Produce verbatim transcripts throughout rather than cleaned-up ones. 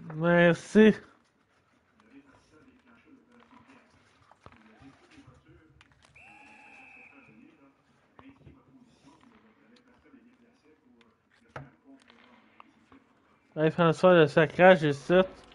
Merci. Hey François, le sacrage ici.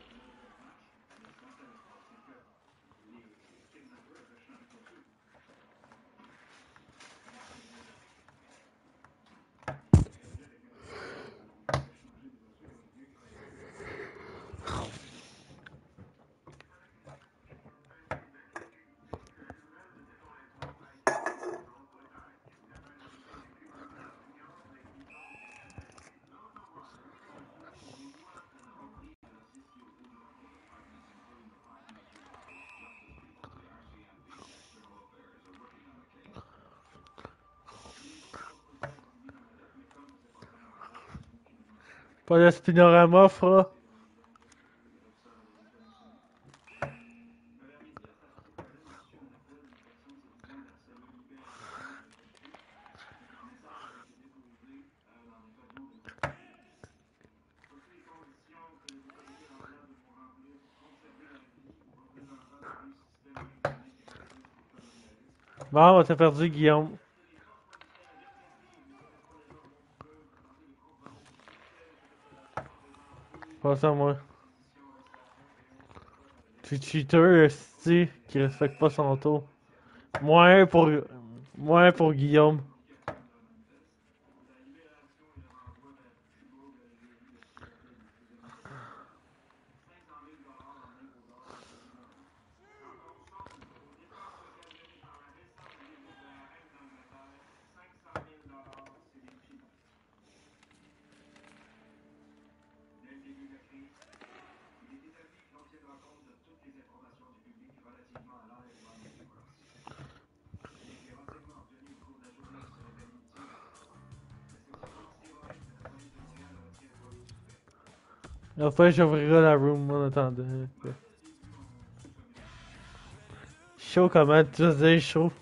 Pas de spinorama, fra. Bon, on t'a perdu, Guillaume. Pas ça, moi. Tu cheater, esti, qui respecte pas son tour. Moins pour... Moins pour Guillaume. Après, j'ouvrirai la room en attendant. Chaud comment? Tu veux dire chaud?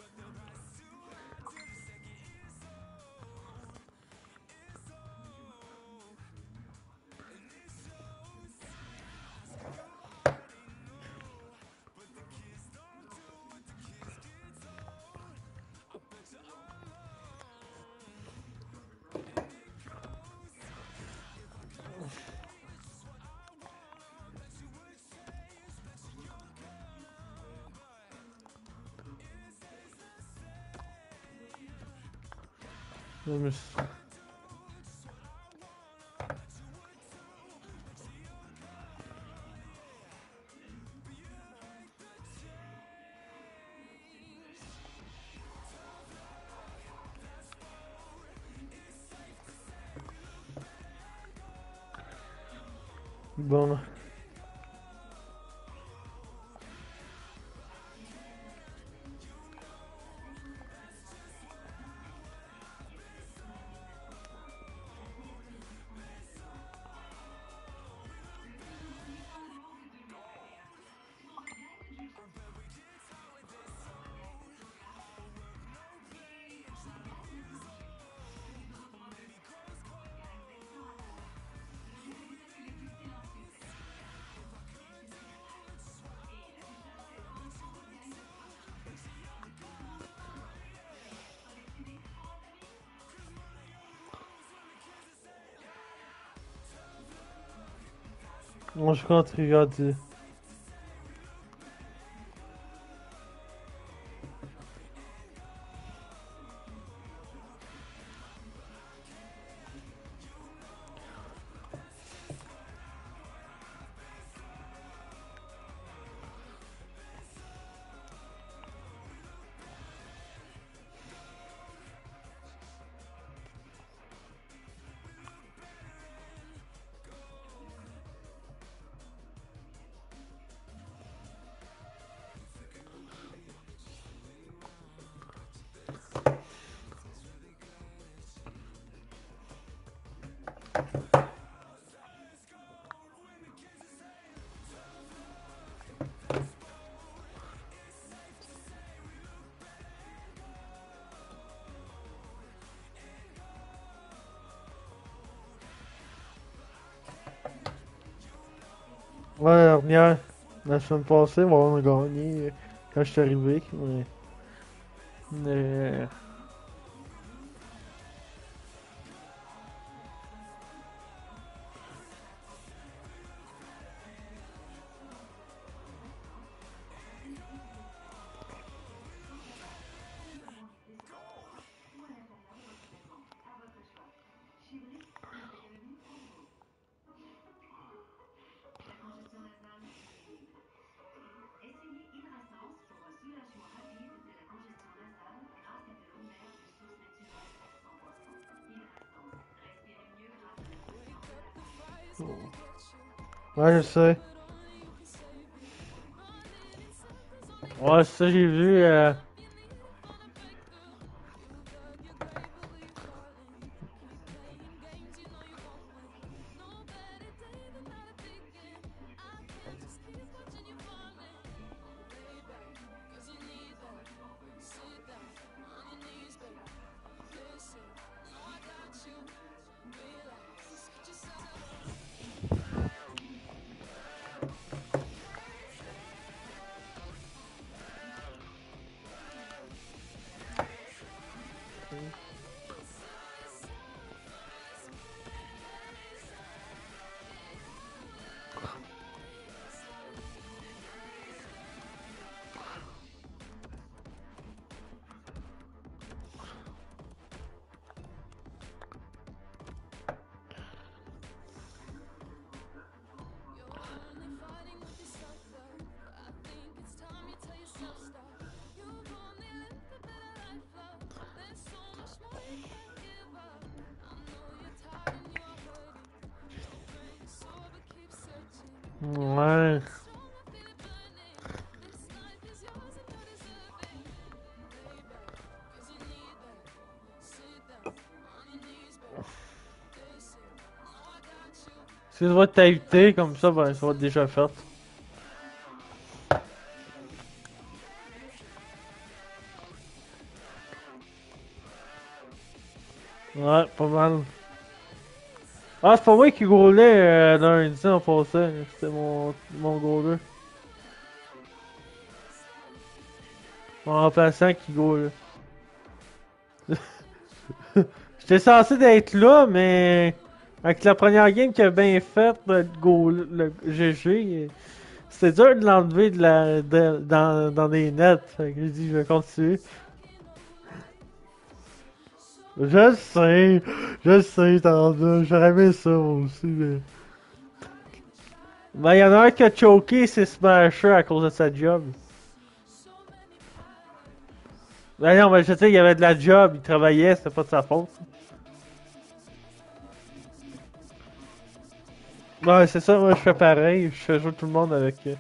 Je me suis- Bon. Moi, je compte regarder. Ouais, la dernière, la semaine passée, bon, on a gagné euh, quand je suis arrivé. Mais, mais, ouais, je sais. Ouais, ça, j'ai vu. Euh, ouais. Si tu vas t'inviter comme ça, ben, ça va être déjà fait. Ouais, pas mal. Ah, c'est pas moi qui roulais euh, lundi en passant. C'était mon, mon goaler. Mon remplaçant qui goal. J'étais censé d'être là, mais avec la première game qu'il a bien faite, le goal, le G G, c'était dur de l'enlever de la, de- dans, dans les nets. Fait que j'ai dit, je vais continuer. Je sais, je sais, t'en as, j'aurais aimé ça moi aussi, mais. Ben, y'en a un qui a choqué ses smashers à cause de sa job. Ben non, mais je sais, il y avait de la job, il travaillait, c'était pas de sa faute. Ouais, c'est ça, moi je fais pareil, je fais jouer tout le monde avec. euh,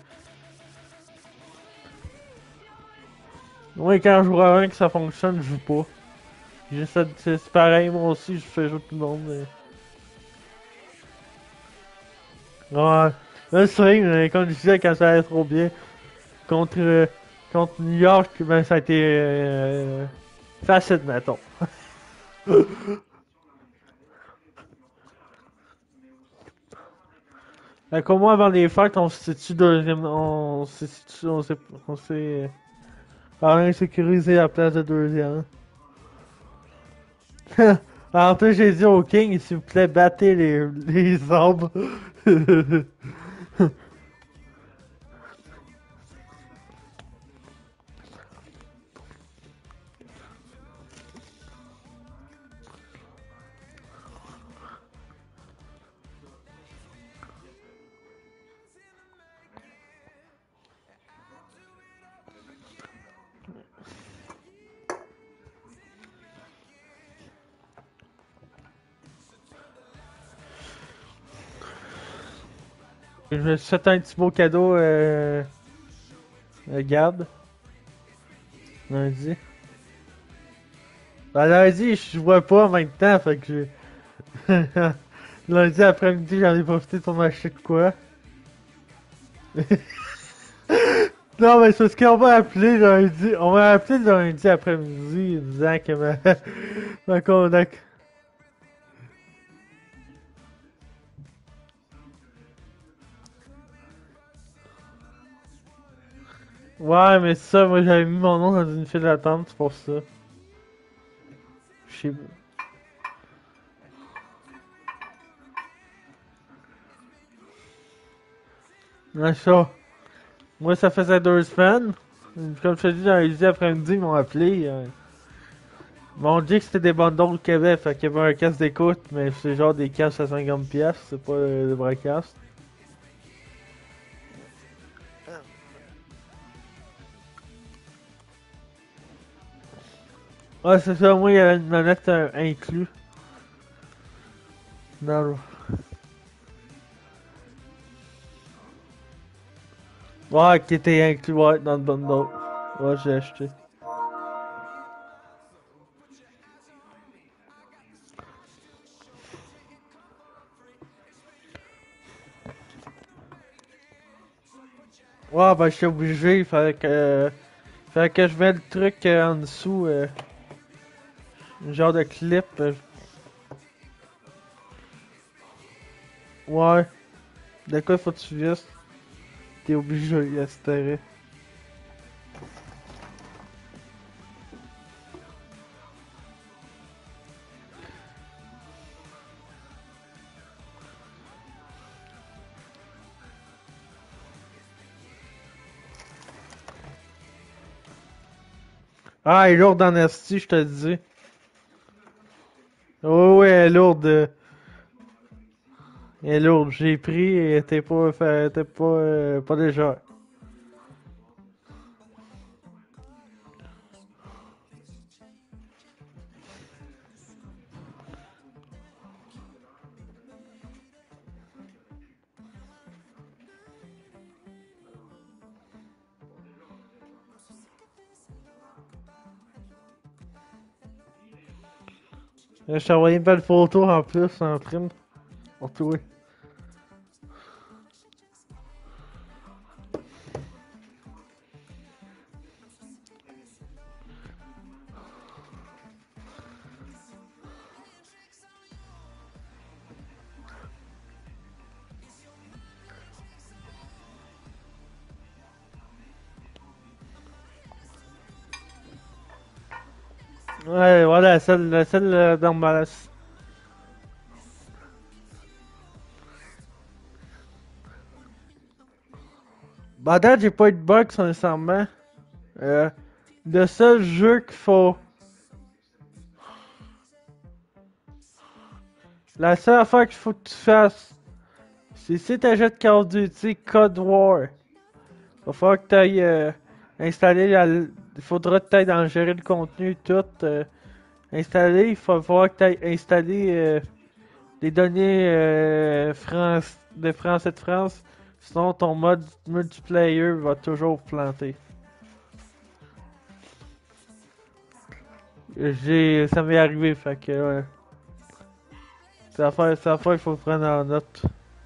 Ouais, quand je vois un que ça fonctionne, je joue pas. J'essaie de- C'est c'est pareil, moi aussi, je fais jouer tout le monde. Mais... Ouais, là, c'est vrai, mais comme je disais, quand ça allait trop bien, contre, euh, contre New York, ben ça a été euh, facile, mettons. Fait qu'au moins avant les fêtes, on se situe deuxième. On se situe, on s'est. On s'est. Euh, sécurisé la place de deuxième. En plus, j'ai dit au King, s'il vous plaît, battez les, les arbres. Je me suis fait un petit beau cadeau, euh, euh, Gab, lundi. Ben, lundi, je vois pas en même temps, fait que je... lundi après-midi, j'en ai profité pour m'acheter de quoi. Non, mais c'est parce qu'on va appeler lundi. On va appeler lundi après-midi, disant que ma, ma contact. Ouais, mais ça, moi j'avais mis mon nom dans une file d'attente, c'est pour ça. Je sais. Ouais, ça. Moi, ça faisait deux semaines. Comme je te dis, dans les après-midi, ils m'ont appelé. euh, Ils m'ont dit que c'était des bundles qu'il y avait, fait qu'il y avait un casque d'écoute, mais c'est genre des casques à cinquante pièces, c'est pas euh, des vrais casques. Ouais, c'est ça, moi, il y avait une manette euh, inclus dans le... Ouais, qui était inclus, ouais, dans le bundle. Ouais, j'ai acheté. Ouais, ben, j'étais obligé, il fallait que... Fallait que je mette le truc euh, en dessous, euh, un genre de clip. euh, Ouais, de quoi faut que tu visses? T'es obligé, etc. Ah, elle est lourde en esti, je te le dis. Oui, oui, elle est lourde. Elle est lourde. J'ai pris et elle était pas, fait- elle était pas, euh, pas légère. Je t'ai envoyé une belle photo en plus, en prime. Pour toi. Ouais, voilà, celle, celle euh, normale. Bah, à date, j'ai pas eu de bug, sincèrement. Euh, le seul jeu qu'il faut. La seule affaire qu'il faut que tu fasses, c'est si t'achètes Call of Duty Code War. Va falloir que t'ailles euh, installer la. Il faudra que t'ailles dans gérer le contenu, tout. euh, installer, il va falloir que t'ailles installer euh, les données euh, France, de France et de France. Sinon, ton mode multiplayer va toujours planter. J'ai, ça m'est arrivé, fait que ouais. C'est l'affaire, c'est l'affaire qu'il faut prendre en note.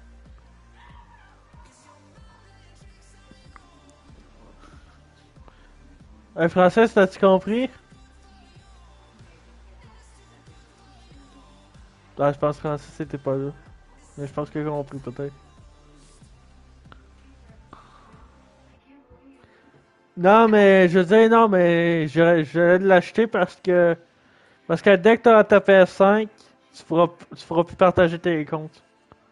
Un français, t'as-tu compris? Ah, je pense que français, c'était pas là. Mais je pense que j'ai compris, peut-être. Non, mais je veux dire, non, mais je je vais l'acheter parce que. Parce que dès que t'auras ta P S cinq, tu pourras, tu pourras plus partager tes comptes.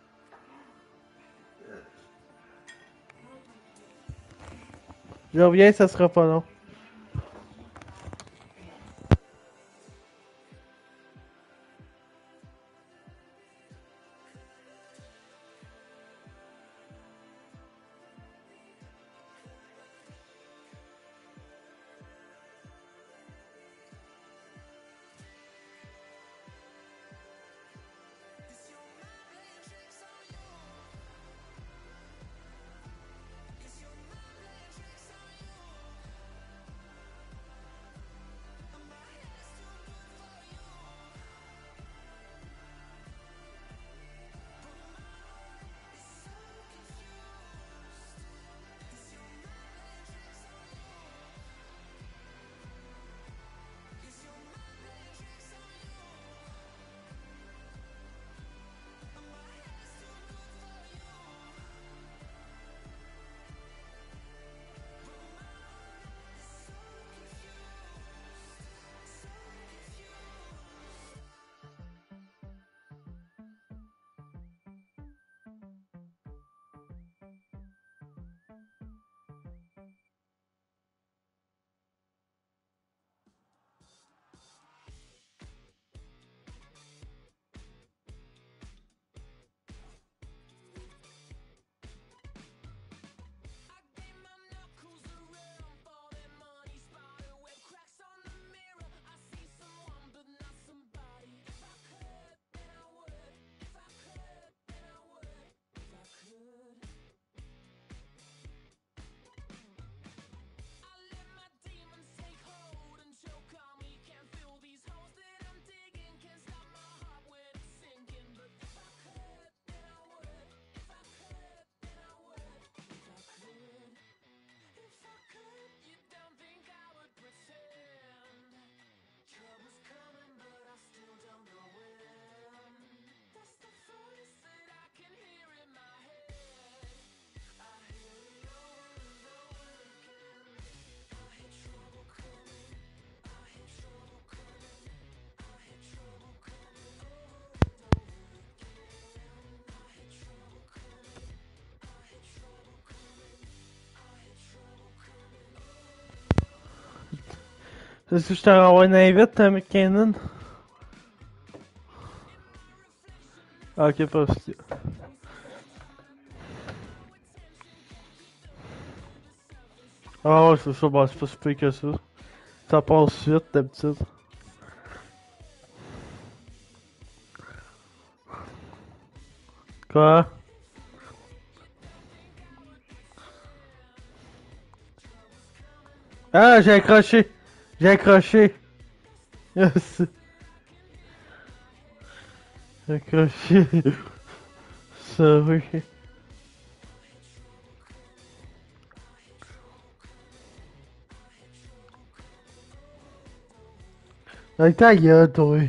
Je reviens, ça sera pas long. Est-ce que je te renvoie une invite à McKinnon? Ah, ok, pas aussi. Ah ouais, c'est ça, bah c'est pas si pire que ça. Ça passe vite d'habitude. Quoi? Ah, j'ai accroché! J'ai accroché! Yes! J'ai accroché! Ça, oui. Avec ta gueule, toi.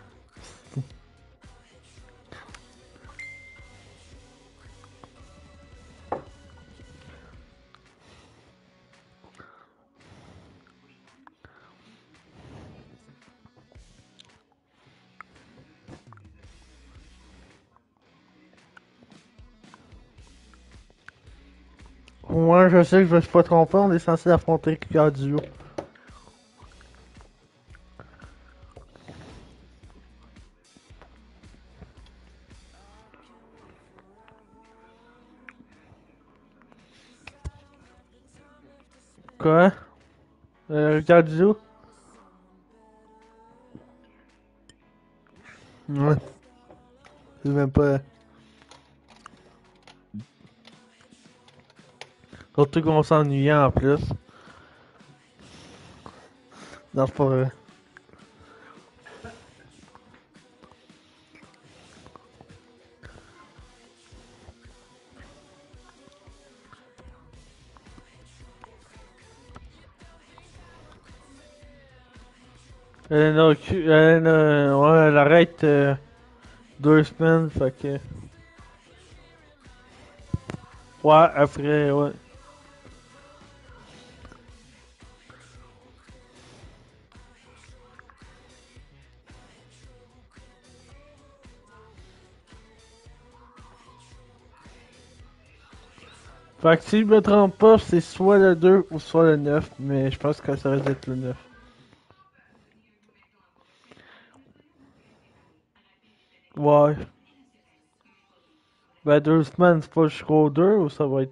Moi, je sais que je me suis pas trompé, on est censé affronter Cardio. Quoi? Euh, Cardio? Ouais. C'est même pas. Surtout qu'on s'ennuyait en plus. Non, c'est pas vrai. Elle a, elle a, ouais, elle arrête euh, deux semaines, fait que. Ouais, après, ouais. Fait que si je me trompe pas, c'est soit le deux ou soit le neuf, mais je pense que ça risque d'être le neuf. Ouais. Ben deux semaines, c'est pas jusqu'au deux ou ça va être.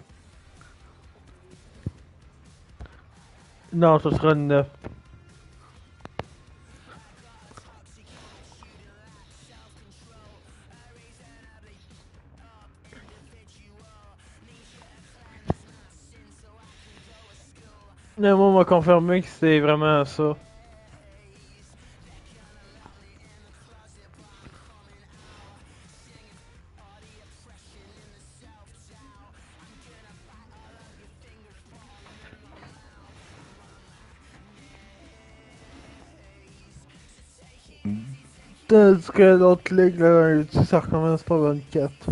Non, ce sera le neuf. Mais moi, on m'a confirmé que c'est vraiment ça. Tandis que l'autre ligue, là, ça recommence pas vingt-quatre.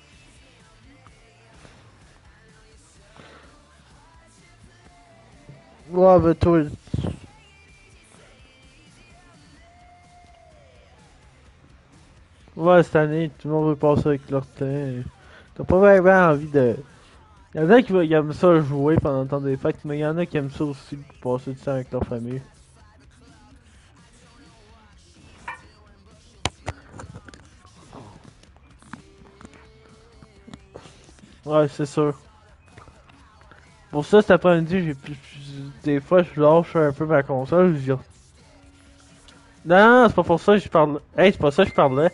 Ouais, ben toi. Ouais, cette année, tout le monde veut passer avec leur temps. T'as pas vraiment envie de. Y'en a qui, qui aiment ça jouer pendant le temps des fêtes, mais y'en a qui aiment ça aussi passer du temps avec leur famille. Ouais, c'est sûr. Pour ça, cet après-midi, j'ai plus. Des fois, je lâche un peu ma console, je dis. Non, non, c'est pas pour ça que je parle. Hey, c'est pas ça que je parlais.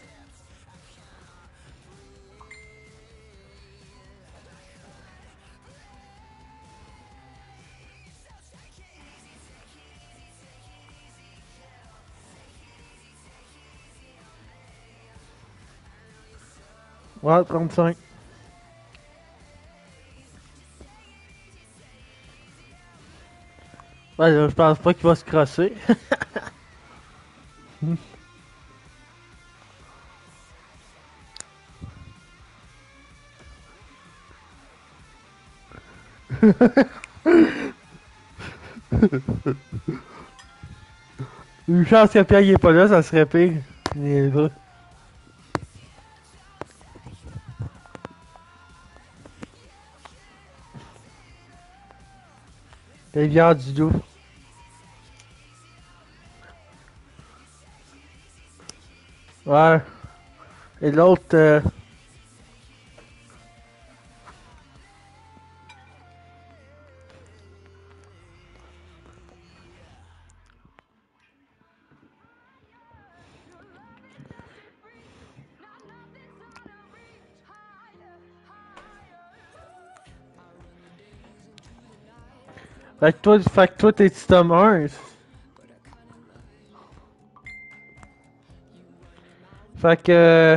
Ouais, trente-cinq. Ouais, je pense pas qu'il va se crosser. Une chance que Pierre il est pas là, ça serait pire. Il est là. Rivière du Loup. Ouais. Et l'autre, euh... Fait que toi, fait que toi t'es tome un. Fait que... euh,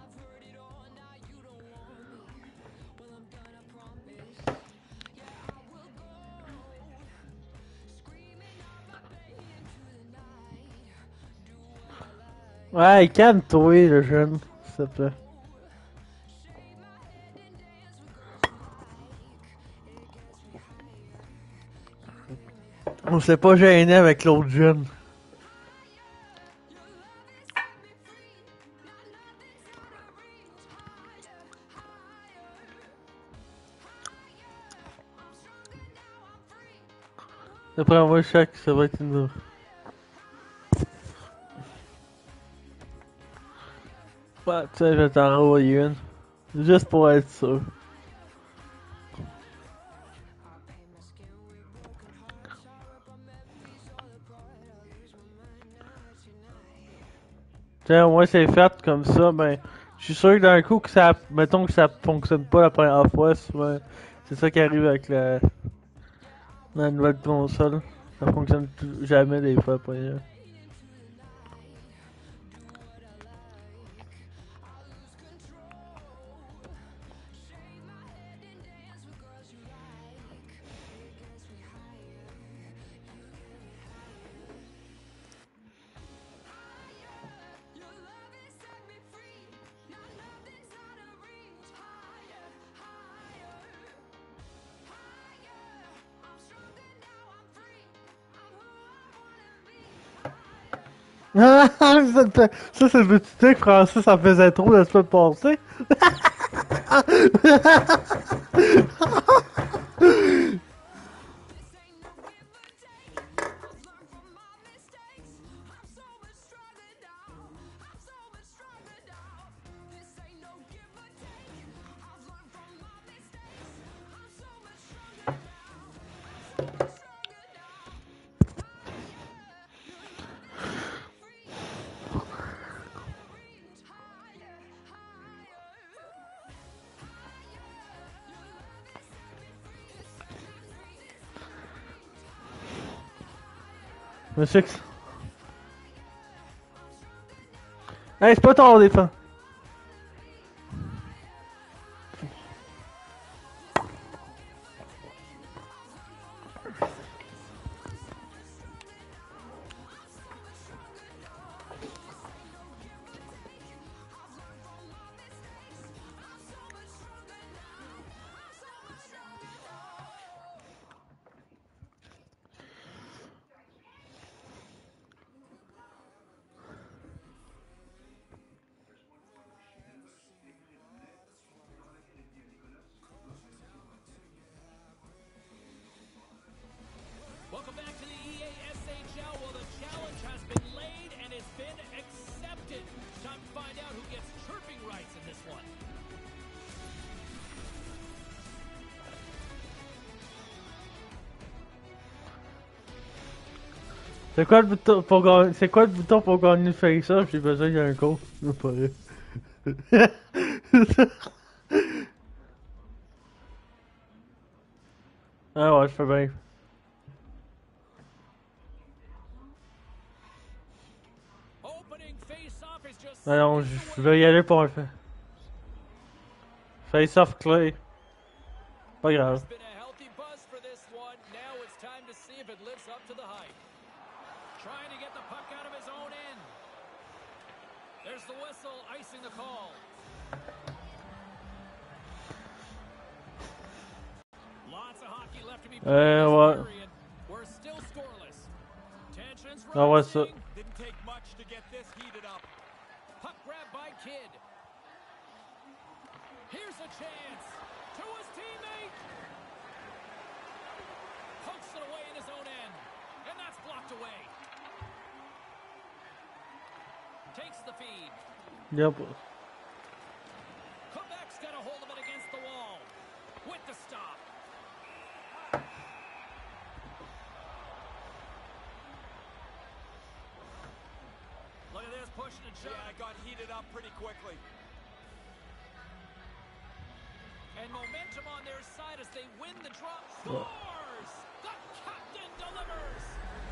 Ouais, calme-toi, le jeune, s'il te plaît. On s'est pas gêné avec l'autre jeune. D'après moi, chaque, ça va être une... Ouais, tu sais, je vais t'en envoyer une. Juste pour être sûr. Tiens, au moins c'est fait comme ça, ben... Je suis sûr que d'un coup, que ça... Mettons que ça fonctionne pas la première fois, souvent... C'est ça qui arrive avec la... La nouvelle console. Ça fonctionne tout- jamais des fois la première. Ah, ça, te- ça, c'est le petit truc français, ça faisait trop la semaine passée. Monsieur, que- hey, c'est pas ton défense. Welcome back to the E A S H L. Well, the challenge has been laid and it's been accepted. Time to find out who gets chirping rights in this one. C'est quoi le bouton pour gagner? C'est quoi le bouton pour gagner le face-off? J'ai besoin d'un code. C'est pas vrai. Ah ouais, je fais bien. Opening face-off is just Alors, seconds je away. vais y aller pour un fa- face-off clé. Pas grave. There's been a healthy buzz for this one. Now it's time to see if it lives up to the hype. Trying to get the puck out of his own end. There's the whistle, icing the call. Lots of hockey left to be played Euh, in this ouais. period. We're still scoreless. Tensions Ah ouais, ça. rising. Didn't take much to get this heated up. Puck grab by Kidd. Here's a chance to his teammate. Pokes it away in his own end. And that's blocked away. Takes the feed. Yep. Quebec's got a hold of it against the wall. With the stop. Look at this, pushing and shoving. Yeah, it got heated up pretty quickly. And momentum on their side as they win the draw. Scores! The captain delivers!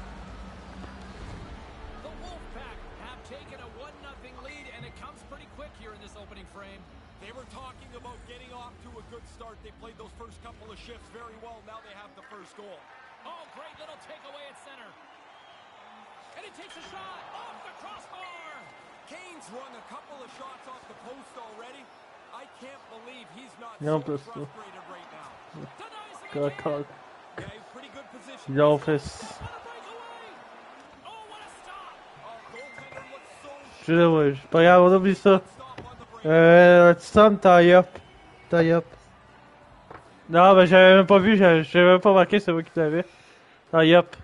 The Wolfpack have taken a one nothing lead, and it comes pretty quick here in this opening frame. They were talking about getting off to a good start. They played those first couple of shifts very well. Now they have the first goal. Oh, great little takeaway at center. And he takes a shot off the crossbar. Kane's run a couple of shots off the post already. I can't believe he's not Yeah, so but- frustrated right now. Denies him Got again. caught. Yeah, pretty good position. The office. What a breakaway! Oh, what a stop! Oh, goaltender looks so Je le vois. C'est pas grave, on oublie ça. stop on the break. Euh, tu sens tie up. Tie up. Non, ben j'avais même pas vu, j'avais j'avais même pas marqué c'est moi qui l'avais. Tie up.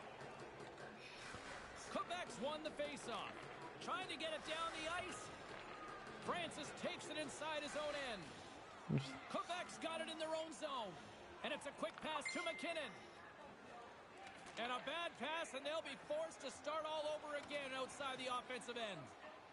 Quebec's won the faceoff. Trying to get it down the ice. Francis takes it inside his own end. Quebec's got it in their own zone. And it's a quick pass to McKinnon. And a bad pass, and they'll be forced to start all over again outside the offensive end.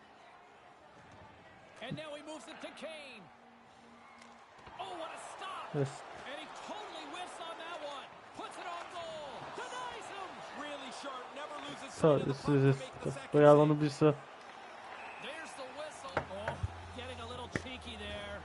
And now he moves it to Kane. Oh, what a stop! Yes. And he totally whiffs on that one. Puts it on goal. Denies him. Really sharp, never loses Ça, sight of the c'est puck to juste. make the second Regarde, on save. oublie ça. There's the whistle. Oh, getting a little cheeky there.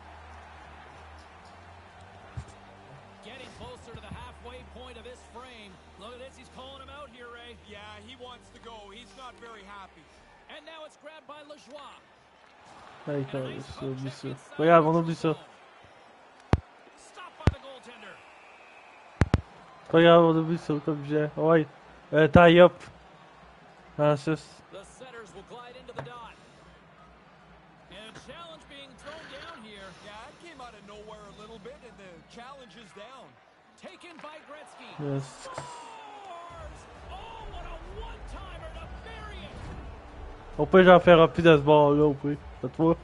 Getting closer to the halfway point of this frame. Look at this, he's calling him out here, Ray. Yeah, he wants to go. He's not very happy. And now it's grabbed by Lajoie. Allez, And a quand nice ça, poke oublie check ça. inside Regarde, the on oublie ça. zone. Stopped by the goaltender. C'est pas grave, on oublie ça, comme je disais. Ouais. Euh, tie up. Francis. The setters will glide into the dot. And a challenge being thrown down here. Yeah, it came out of nowhere a little bit, and the challenge is down. Taken by Gretzky. Yes. Scores! Oh, what a one-timer to bury it! Au pire, j'en ferai plus de ce bord-là, au pire. Cette fois.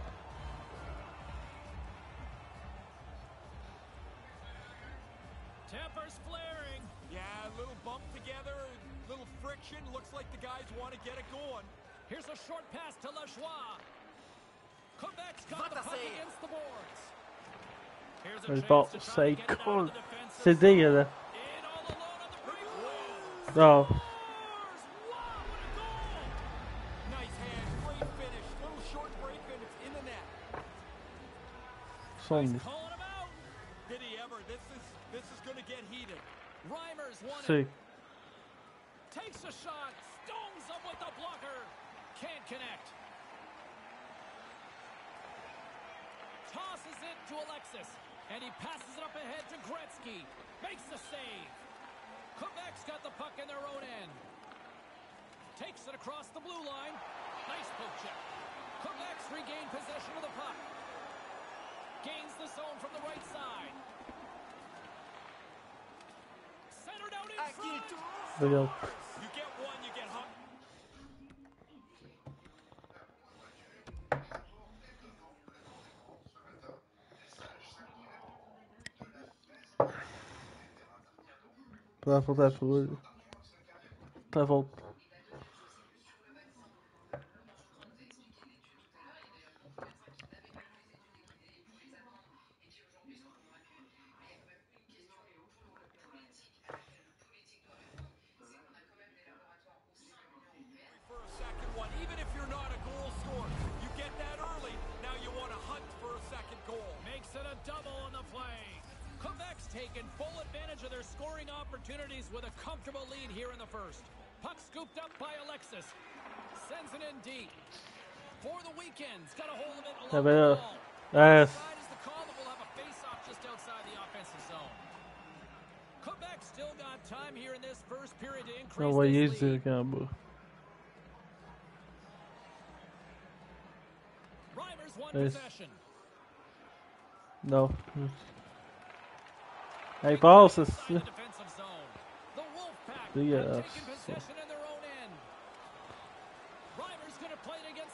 Tempers flaring. Yeah, a little bump together, a little friction. Looks like the guys want to get it going. Here's a short pass to Lajoie. Quebec's got the What a puck save. against the boards. Here's a Le chance bord, to try to c'est get it out cool. of the defensive C'est zone. dégueulasse. In all alone on the breakaway. Non. Scores! Wow, what a goal! Nice hand, great finish. Little short break, and it's in the net. Son. He's calling him out. Did he ever? This is this is going to get heated. Reimers won it. C'est. Takes a shot. Stones him with the blocker. Can't connect. Tosses it to Alexis. And he passes it up ahead to Gretzky. Makes the save. Quebec's got the puck in their own end. Takes it across the blue line. Nice poke check. Quebec's regained possession of the puck. Gains the zone from the right side. Centered out in front. Regarde. You get one, you get hung. Pas faute à toi. Pas faute. For a second one, even if you're not a goal scorer, you get that early. Now you want to hunt for a second goal. Makes it a double on the play. Quebec's taken full advantage of their scoring opportunities with a comfortable lead here in the first. Puck scooped up by Alexis. Sends it in deep. For the weekends, got a hold of it Ah along ben the là. wall. Ouais. Offside is the call that will have a face-off just outside the offensive zone. Quebec still got time here in this first period to increase Envoyer this lead. direct en bas. Reimers won Yes. possession. Non. Hey, passe, c'est Inside the ça. defensive zone. The Wolfpack Yeah, have so- taken possession in their own end. Reimers going to play it against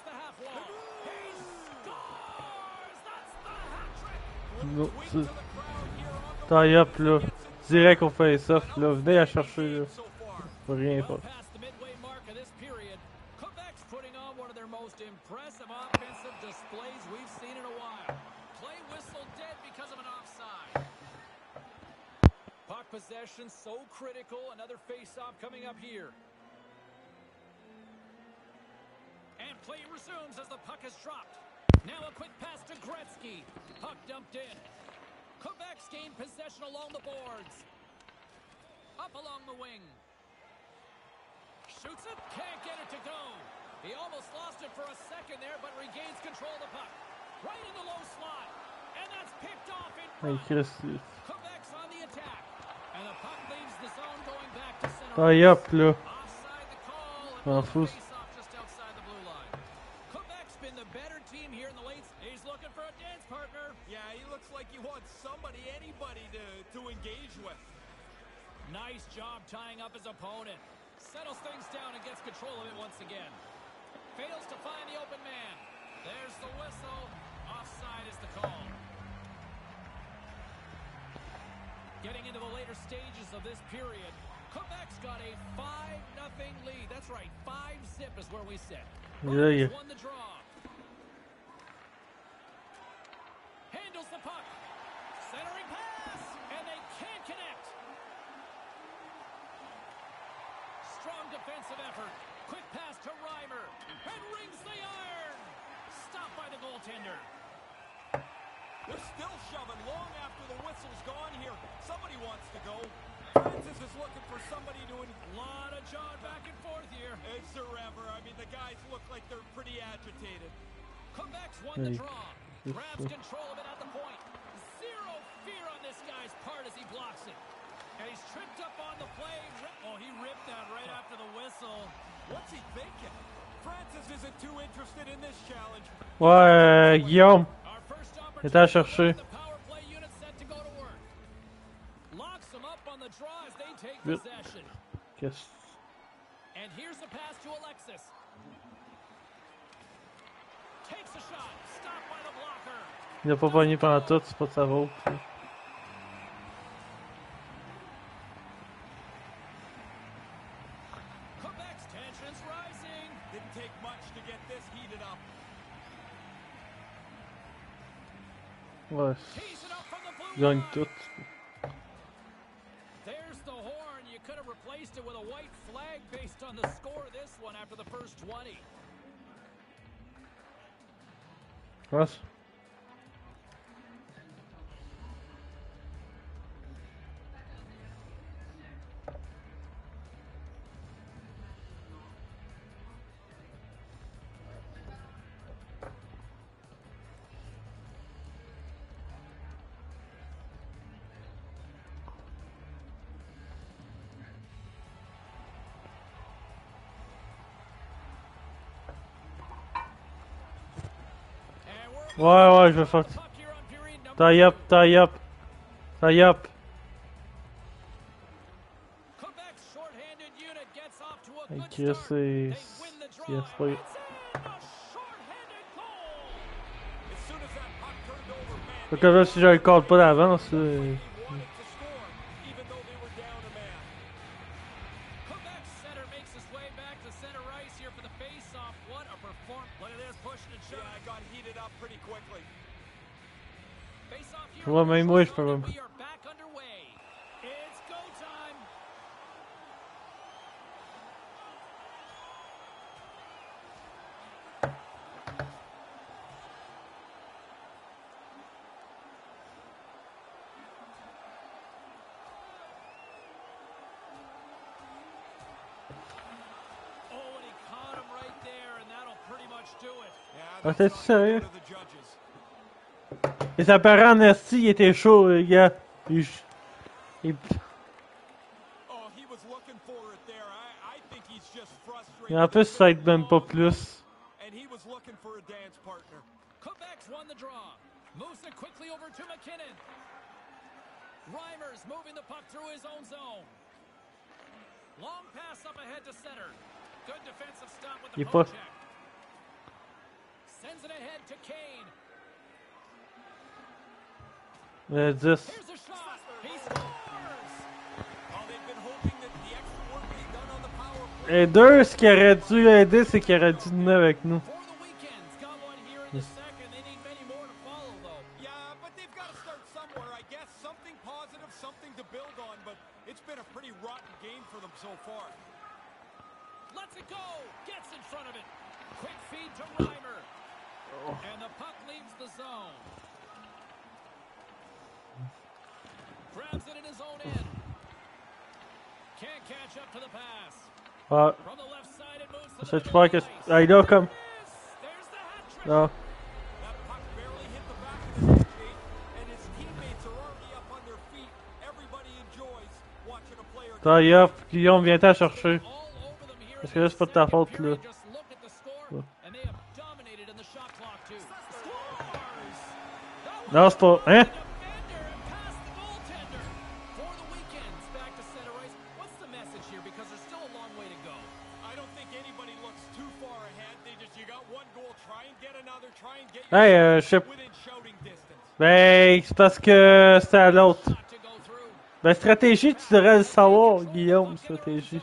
Non, Tweak c'est- to the crowd here on the Tie up, là. Get some Direct au face-off, là. Venez la chercher, là. so far. Faut rien Well faire. past the midway mark of this period, Quebec's putting on one of their most impressive offensive displays we've seen in a while. Play whistle dead because of an offside. Puck possession so critical. Another face-off coming up here. And play resumes as the puck is dropped. Now a quick pass to Gretzky. Puck dumped in. Quebec's gained possession along the boards. Up along the wing. Shoots it. Can't get it to go. He almost lost it for a second there, but regains control of the puck. Right in the low slot. And that's picked off in Hey, front. Chris. Quebec's on the attack. And the puck leaves the zone going back to center. Tie up, là. Offside the call. And M'en we'll fous. face off just outside the blue line. Quebec's been the better team here in the late. He's looking for a dance partner. Yeah, he looks like he wants somebody, anybody to, to engage with. Nice job tying up his opponent. Settles things down and gets control of it once again. Fails to find the open man. There's the whistle. Offside is the call. Getting into the later stages of this period, Quebec's got a five nothing lead. That's right, five zip is where we sit. Yeah, yeah. Won the draw. Handles the puck. Centering pass, and they can't connect. Strong defensive effort. Quick pass to Reimer. And rings the iron. Stopped by the goaltender. They're still shoving long after the whistle's gone here. Somebody wants to go. Francis is looking for somebody to... Lot of jawing back and forth here. Is there ever? I mean, the guys look like they're pretty agitated. Quebec's won the Hey, draw. this Grabs one. control of it at the point. Zero fear on this guy's part as he blocks it. And he's tripped up on the play. Rip- Oh, he ripped that right after the whistle. What's he thinking? Francis isn't too interested in this challenge. Ouais, euh, Guillaume. Our first Est à opportunity chercher. the power play unit set to go to work. Locks them up on the draw as they take Vite. possession. Qu'est-ce... And here's the pass to Alexis. Takes a shot. Stopped by the blocker. Il a pas pogné pendant tout, c'est pas de sa faute. Quebec's tensions rising. Didn't take much to get this heated up. Ouais, Tees it up from the blue gagne line. tout. There's the horn. You could have replaced it with a white flag based on the score of this one after the first twenty. Ouais. And we're Ouais, ouais, je vais faire... puck here on period number Tie up, tie up. Tie up. Quebec's shorthanded unit gets off to a Hey, good Chris, start. c'est... They win the draw. Yes, boy. It's in a shorthanded goal. As soon as that puck turned over, man, Fait que là, si je le call pas d'avance, they euh, wanted to score, even though they were down a man. Quebec center makes his way back to center ice here for the face-off. What a performance. Look at this, pushing and Yeah, shoving. it got heated up pretty quickly. Face-off here. Ouais, même moi, je peux And même. we are back underway. It's go time. Oh, and he caught him right there, and that'll pretty much do it. Yeah, Ah, that's t'es how sérieux? you go to the judges. Et ça paraît en esti, il était chaud, les gars. Il... il- Oh, he was looking for it there. I, I think he's just frustrated. Et en plus, ça aide même pas plus. And he was looking for a dance partner. Quebec's won the draw. Moves it quickly over to McKinnon. Reimer's moving the puck through his own zone. Long pass up ahead to center. Good defensive stop with the Il est poke pas- check. Sends it ahead to Kane. Euh, dix. Here's a shot. He scores. Oh, they've been hoping that the extra work will be done on the power play. Et deux, ce qui aurait dû aider, c'est qu'il aurait dû venir avec nous. For the weekends, got one here in the second. They need many more to follow, though. Yeah, but they've got to start somewhere, I guess. Something positive, something to build on, but it's been a pretty rotten game for them so far. Lets it go. Gets in front of it. Quick feed to Reimer. And the puck leaves the zone. Grabs it in his own end. Can't catch up to the pass. Ah, From the left side, it moves to the j'espère que. middle of the ice. Ah, là, comme. There's the hat trick. Non. That puck barely hit the back of the net, Jake, and his teammates are already up on their feet. Everybody enjoys watching a player. Tie up, Guillaume, viens t'en chercher. All over them here Parce in que là, the c'est pas de ta second faute, là. period. Just look at the score, and they have dominated in the shot clock, too. Scores! That Non, was c'est pas. Hein? defender and past the goaltender. For the weekends, back to center ice. What's the message here? Because there's still a long way to go. I don't think anybody looks too far ahead. They just, you got one goal, try and get another, try and get Hey, euh, je sais. within shouting distance. Ben, c'est parce que c'était à l'autre. Not to go through. Ben, stratégie, tu devrais le savoir, Guillaume, stratégie.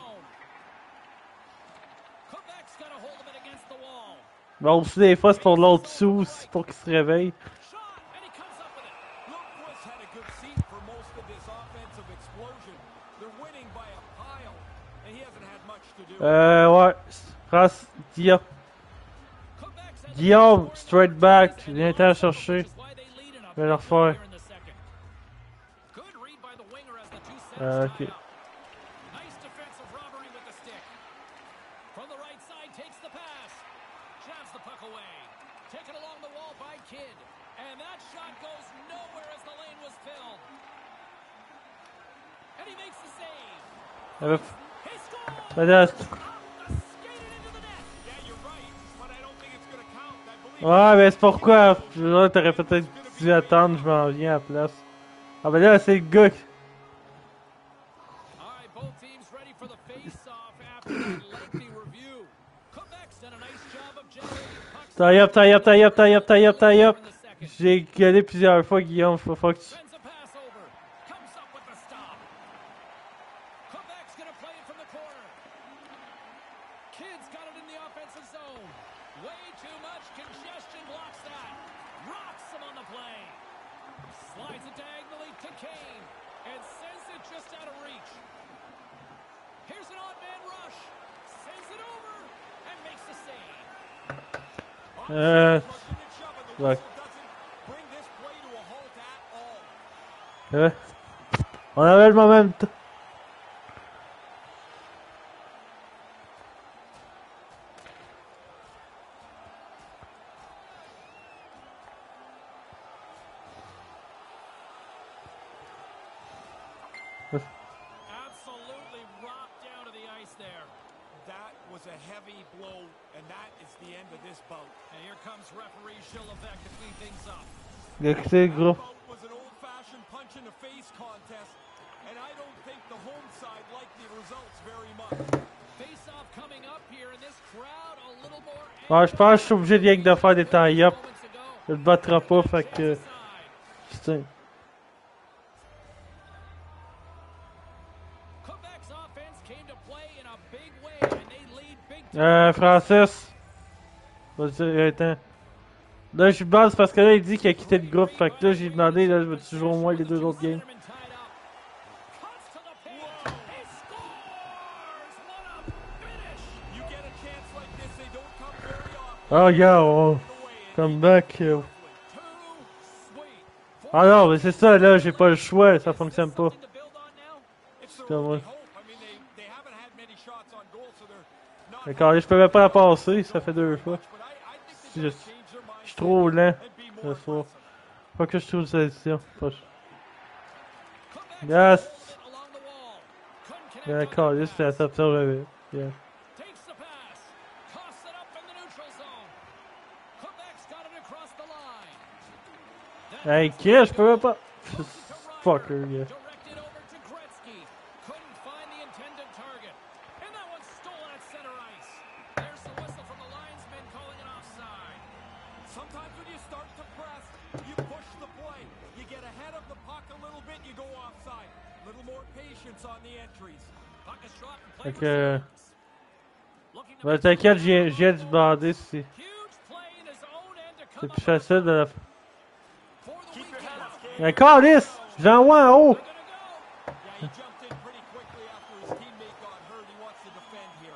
Quebec's got a hold of it against the wall. Bon, aussi, des fois, c'est pour l'autre sous, c'est pour qu'il se réveille. Shot, and he comes up with it. Lundqvist had a good seat for most of this offensive explosion. They're winning by a pile, and he hasn't had much to do. Euh, ouais. France, Guillaume. Quebec's had the Guillaume, scoring straight back, viens t'en which chercher. is why they lead in a Je vais le big one refaire. here in the second. Good read by the winger as the two Euh, centers tie ok. up. Nice defensive robbery with the stick. From the right side, takes the pass. Jabs the puck away. Taken along the wall by Kidd. And that shot goes nowhere as the lane was filled. And he makes the save. Euh, He scores! ben là, Ah, skated into the net. Yeah, you're right, but I don't think it's going to count. I believe ouais, ben c'est pourquoi. Là, t'aurais peut-être dû attendre, je m'en viens à la place. Ah, ben là, c'est le gars. qui- All right, both teams ready for the face-off after that lengthy review. Quebec's done a nice job of generating pucks. Tie up, tie up, tie up, tie up, tie up, tie up. In the second. J'ai gueulé plusieurs fois, Guillaume, faut, faut que tu. Sends a pass over. Comes up with the stop. Quebec's gonna play it from the corner. Kidd's got it in the offensive zone. Way too much congestion blocks that. Rocks him on the play. Slides it diagonally to Kane. And sends it just out of reach. Here's an odd man rush. Sends it over. And makes the save. Euh. pushing and shoving. The Ouais. whistle doesn't bring this play to a halt at all. Ouais. On avait le momentum. Absolutely rocked down to the ice there. That was a heavy blow, and that is the end of this bout. And here comes referee Shilevek to clean things up. Écoutez, gros. That bout was an old-fashioned punch-in-the-face contest, and I don't think the home side liked the results very much. Face-off coming up here, and this crowd a little more. Ouais, je pense que je suis obligé de rien que de faire des tie-up. Moments ago. Je le battrai pas, fait que. Side. Putain. Quebec's offense came to play in a big way, and they lead big time. Euh, Francis. Vas-y, attends. Là, je suis base parce que là, il dit qu'il a quitté le groupe. Fait que là, j'ai demandé, là, je veux-tu jouer au moins les deux autres games? Centerman tied up. Cuts to the paint. He scores! What a finish! You get a chance like this, they don't come very often. Oh, yeah, on. Away, and Come back. euh. Too sweet. Ah non, mais c'est ça, là, j'ai pas le choix, ça fonctionne pas. Something to build on now? it's their Come only on. hope. I mean, they, they haven't had many shots on goal, so they're not D'accord, je peux même pas la passer, ça fait deux fois. much, but I, I think Je, they je gotta change their mindset suis trop lent and be ce more soir. aggressive. Faut que je trouve cette édition. Pas- Quebec's Yes. hold it along the wall. Couldn't connect on D'accord, the juste fais pass. ça, ça, j'avais. Yeah. Takes the pass. Toss it up in the neutral zone. Quebec's got it across the line. That Hey, pass kid, je peux même pas. goes to Reimer. Fucker, yeah. Directed over to Gretzky. Couldn't find the intended target. And that one's stolen at center ice. There's the whistle from the linesman calling it offside. Sometimes when you start to press, you push the play. You get ahead of the bit you go offside. A little more patience on the entries. Puck is dropped and played Fait for que. Sims. Looking to Ben, make t'inquiète, something j'ai of j'ai it. du bandé si. Huge play in his own end to C'est come plus up with a facile de la. for the Keep your weekend. hands, kid. Mais calice! J'envoie en haut! They're gonna go. Yeah, he jumped in pretty quickly after his teammate got hurt. He wants to defend here.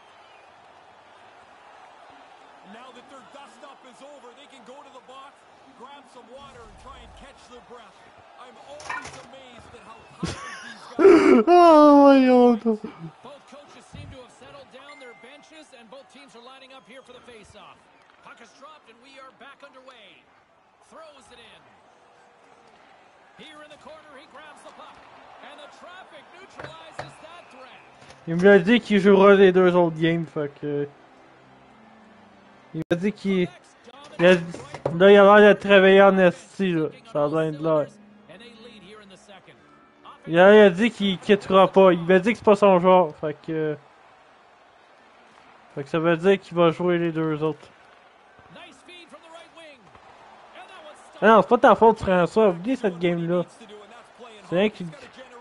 Now that their dust up is over, they can go to the box, grab some water, and try and catch their breath. I'm always amazed at how tired these guys are. Oh, voyons donc. Both coaches seem to have settled down their benches, and both teams are lining up here for the face-off. Puck is dropped, and we are back underway. Throws it in. Here in the corner, he grabs the puck, and the traffic neutralizes that threat. Il me l'a dit qu'il jouera les deux autres games, fait que. Il m'a dit qu'il. Il a dit- Là, il a l'air de travailler en esti, là. Ça a l'air de l'air. And they lead here in the second. Il a, il a dit qu'il quittera pas. Il m'a dit que c'est pas son genre, fait que. Fait que ça veut dire qu'il va jouer les deux autres. Nice feed from the right wing. And that one's stopped. Ah non, c'est pas ta faute, François. Oublie cette game-là. C'est rien qui.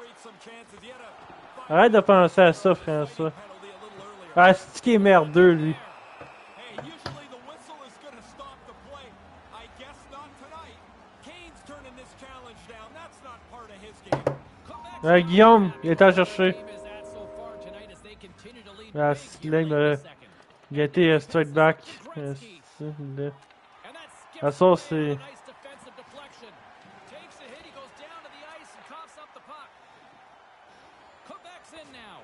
Arrête de penser à ça, François. Ah, c'est qui est merdeux, lui. Hey, usually the whistle is going to stop the play. I guess not tonight. Kane's turning this challenge down. That's not part of his game. Ah, Guillaume, il est allé chercher. Game is at so far tonight as they continue to lead Ah, big c'est here là, il late m'a- in the second. Il a été euh, straight back. Euh, c'est ça, il l'a- And that skips Ah, ça, away c'est- on a nice defensive deflection. Takes a hit, he goes down to the ice and coughs up the puck. Quebec's in now.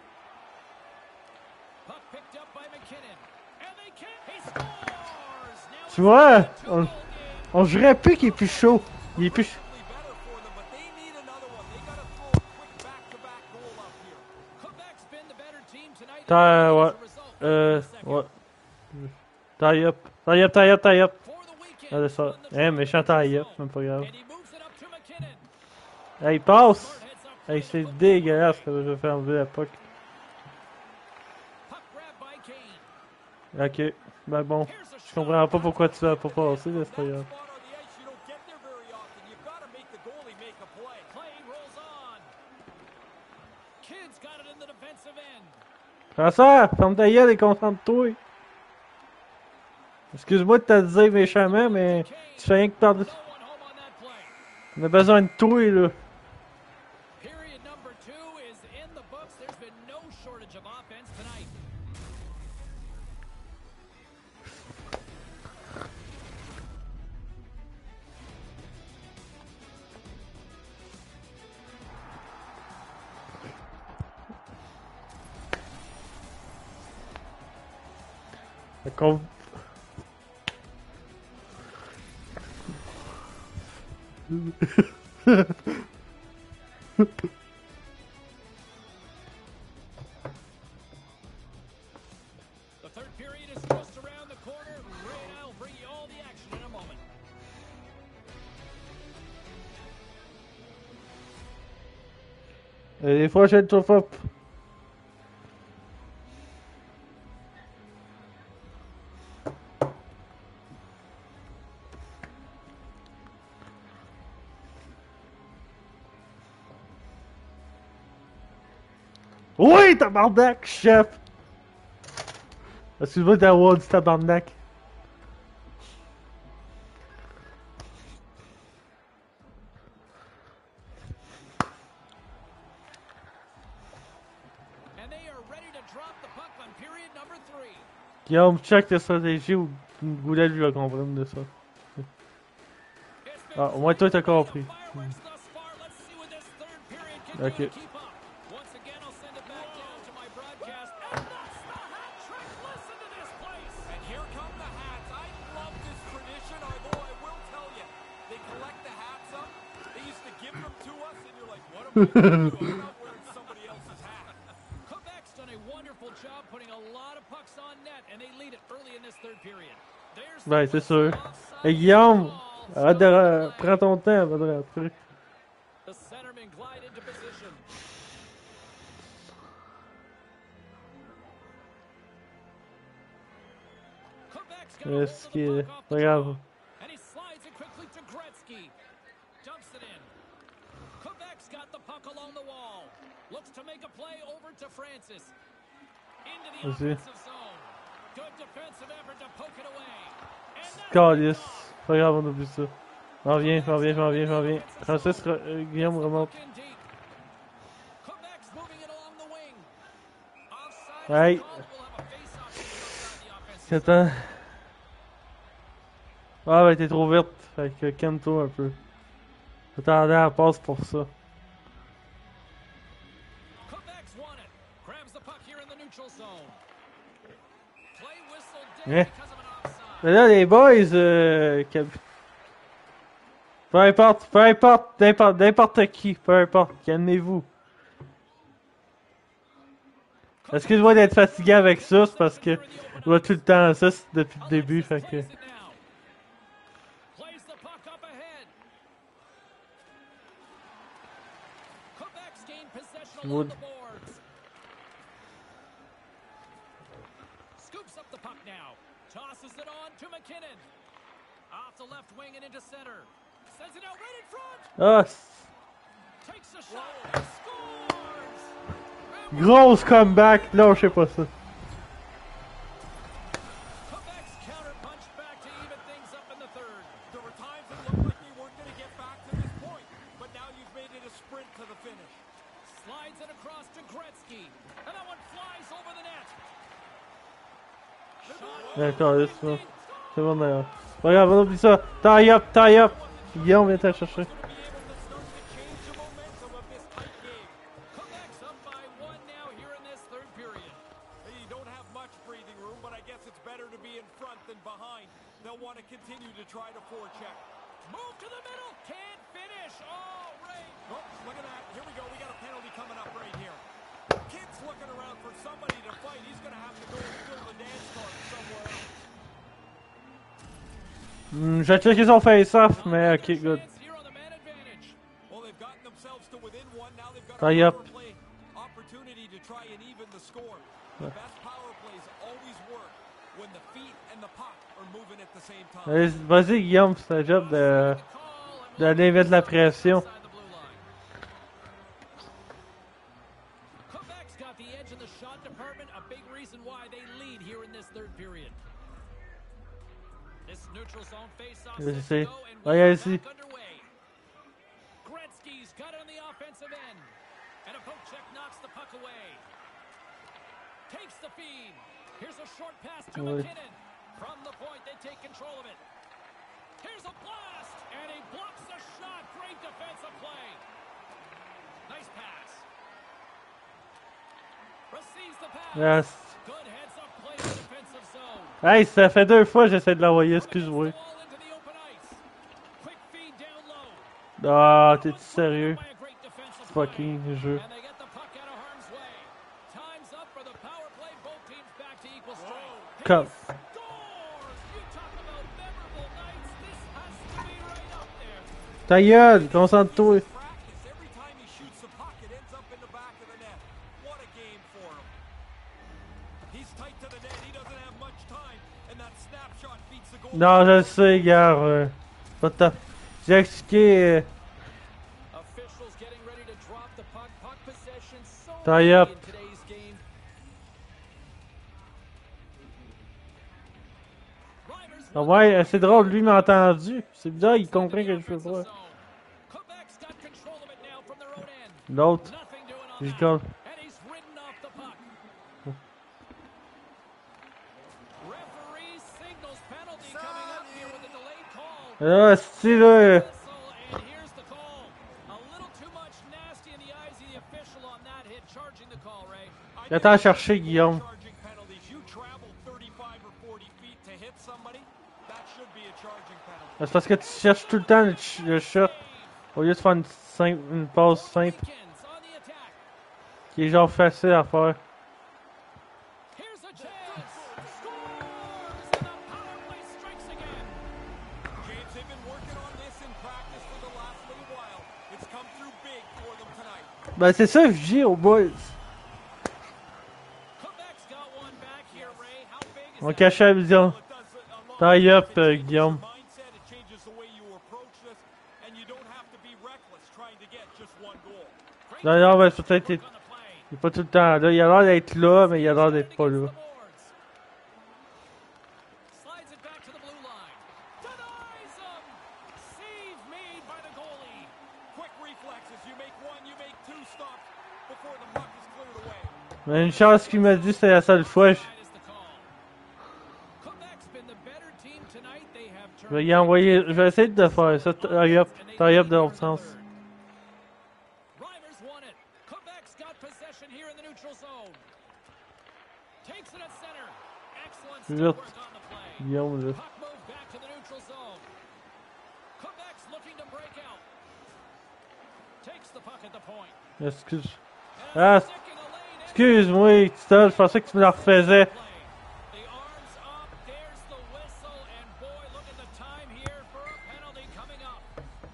Puck picked up by McKinnon. And they can't. He scores! Now Tu it's vois, a two-goal on, game. on jurait plus qu'il est plus chaud. Il est plus. ch- Better for them, but they need another one. They got to throw a quick back-to-back goal up here. Quebec's been the better team tonight. T'as, and ouais. as a result, Euh, in the second. ouais. Tie up. Tie up, tie up, tie up. For the weekend, Allez, ça. on the Eh, méchant tie up, zone. même pas grave. And he moves it up to McKinnon. Hey, passe! Smart heads up Hey, play c'est to put dégueulasse que je vais faire enlever la puck. puck grabbed by Kane. Ok. Ben bon. Here's a Je shot. comprends pas pourquoi tu vas pas passer, là, c'est pas grave. Spot on the ice, you don't get there very often. You've got to make the goalie make a play. Play rolls on. Kids got it in the defensive end. François, ferme ta gueule et concentre-toi. Excuse-moi de te le dire méchamment, mais tu fais rien que perdre. No one home on that play. On a besoin de toi, là. Period number two is in the books. There's been no shortage of offense tonight. Fait qu'on- The third period is just around the corner. Ray and I will bring you all the action in a moment. Euh, Les prochaines tours up. Oui, tabarnak, chef! Excuse-moi d'avoir dit tabarnak. And they are ready to drop the puck on period number three. Guillaume, check tes stratégies ou Goulet lui va comprendre de ça. It's been Ah, au moins toi t'as compris. fireworks thus far. Let's see what this third period can Okay. do to keep up. Once again, I'll send it back down to my broadcast. And that's the hat trick. Listen to this place. And here come the hats. I love this tradition, although I will tell you, they collect the hats up. They used to give them to us, and you're like, what am I going to do? I'm not wearing somebody else's hat. Quebec's done a wonderful job putting a lot of pucks on net, and they lead it early in this third period. There's the Ouais, c'est whistle. sûr. Offside Hey Guillaume, ball. arrête de ra- prends ton temps avant de rentrer. The centerman glide into position. Quebec's got a hold Est-ce of the que. puck off the Regarde. draw, and he slides it quickly to Gretzky. Dumps it in. Quebec's got the puck along the wall. Looks to make a play over to Francis. Into the Vas-y. offensive zone. Good defensive effort to poke it away. And that's Calice. Pas grave, on oublie ça. M'en viens, m'en viens, m'en viens, m'en viens. Francis, re- euh, Guillaume remonte. in deep. Quebec's moving it along the wing. Offside is Hey. called. We'll have a face-off inside the offensive Qu'est-ce que t'as? Ah, ben t'es trop vite. Fait que calme-toi un peu. J'attendais à la passe pour ça. Quebec's won it. Grabs the puck here in the neutral zone. Play whistle dead Yeah. because of an offside. Mais là, les boys, euh. quel- Peu importe, peu importe, n'importe, n'importe qui, peu importe, calmez-vous. Excuse-moi d'être fatigué avec ça, c'est parce que je vois tout le temps ça c'est depuis le début, fait que. Plays the puck up ahead. Quebec's gained possession along Wood. the boards. Scoops up the puck now. Tosses it on to McKinnon. Off the left wing and into center. Sends it out right in front. Ah, c'est- Takes a shot and scores. And grosse comeback, non, je sais pas ça. Quebec's counter punch back to even things up in the third. There were times it looked like we weren't going to get back to this point, but now you've made it a sprint to the finish. Slides it across to Gretzky. And that one flies over the net. D'accord, c'est bon. C'est bon d'ailleurs. Regarde, on oublie ça. Tie up, tie up. Guillaume vient te chercher. To be able to start to change the momentum of this tight game. Quebec's up by one now here in this third period. You don't have much breathing room, but I guess it's better to be in front than behind. They'll want to continue to try to forecheck. Move to the middle. Can't finish. Oh, Ray. Oh, look at that. Here we go. We got a penalty coming up right here. Kid's looking around for somebody to fight. He's going to have to go and fill the dance card somewhere else. Hmm, je vais checker son face-off, mais ok, good. Chance here on the man advantage. Well, they've gotten themselves to within one. Now they've got Tie a up. power play opportunity to try and even the score. The best power plays always work when the feet and the puck are moving at the same time. Allez, vas-y, Guillaume, c'est ta job de. The call and d'aller mettre la pression. inside the blue line. Quebec's got the edge in the shot department, a big reason why they lead here in this third period. This neutral zone face-off Je set sais. to go and Ouais, we're allez-y. back underway. Gretzky's got it on the offensive end. And a poke check knocks the puck away. Takes the feed. Here's a short pass to Ouais. McKinnon. From the point, they take control of it. Here's a blast, and he blocks the shot. Great defensive play. Nice pass. Receives the pass. Yes. Good heads-up play in the defensive zone. Hey, ça fait deux fois que j'essaie de l'envoyer, excuse-moi. Against the wall into the open ice. Quick feed down low. Ah, t'es-tu sérieux? By a great defensive Fucking play. jeu. And they get the puck out of harm's way. Time's up for the power play. Both teams back to equal strength. Come. Scores! You talk about memorable nights. This has to be right up there. Ta gueule, concentre-toi. Practice. Every time he shoots the puck, it ends up in the back of the net. What a game for him. He's tight to the net. He doesn't have much time, and that snapshot beats the goal. Non, je le sais, gars. Euh, pas de temps. J'ai expliqué. Euh, Officials getting ready to drop the puck. Puck possession so Tie key up. in today's game. Reimers ah ouais, c'est drôle, lui m'a entendu. C'est bizarre, il comprend que je fais pas. Quebec's got control of it now from their own end. L'autre, Nothing doing on j'y that. colle. And he's ridden off the puck. Referee signals penalty coming up here with a delayed call. Là, si là. euh, Whistle, and here's the call. A little too much nasty in the eyes of the official on that hit, charging the call, Ray. I Attends à think chercher, Guillaume. charging penalties. You travel thirty-five or forty feet to hit somebody. That should be a charging penalty. C'est parce que tu cherches tout le temps le, ch- le shot. Au lieu de faire une, simple, une passe simple. Weekends on the attack. Qui est genre facile à faire. Here's a chance. Scores! And the power play strikes again. James, they've been working on this in practice for the last little while. It's come through big for them tonight. Ben c'est ça que je dis aux boys. Quebec's got one back here, Ray. How big is On that? cachait la vision. Well, it does a lot. Tie up, It euh, changes Guillaume. your mindset, it changes the way you approach this, and you don't have to be reckless. trying to get just one goal. Great Non, non, mais defensive peut-être work qu'il on the play. est pas tout le temps là. Il a l'air d'être là, mais il a l'air d'être pas là. Slides it back to the blue line. Denies him. Save made by the goalie. Quick reflexes. You make one, you make two stops before the puck is cleared away. Mais une chance qu'il m'a dit que c'était la seule fois. Je, Offside is the call. Quebec's been the better team tonight. They have je turned vais y envoyer. Je vais essayer de faire ça. Hurry up. Hurry up de l'autre sens. Reimers won it. Quebec's got possession here in the neutral zone. Takes it at center. Excellent stick Vite. work on the play. Guillaume, là. Puck moved back to the neutral zone. Quebec's looking to break out. Takes the puck at the point. Excuse. And Ah, stick in the lane. excuse-moi, Titol. Je pensais que tu me la refaisais. Play. The arms up. There's the whistle. And boy, look at the time here for a penalty coming up.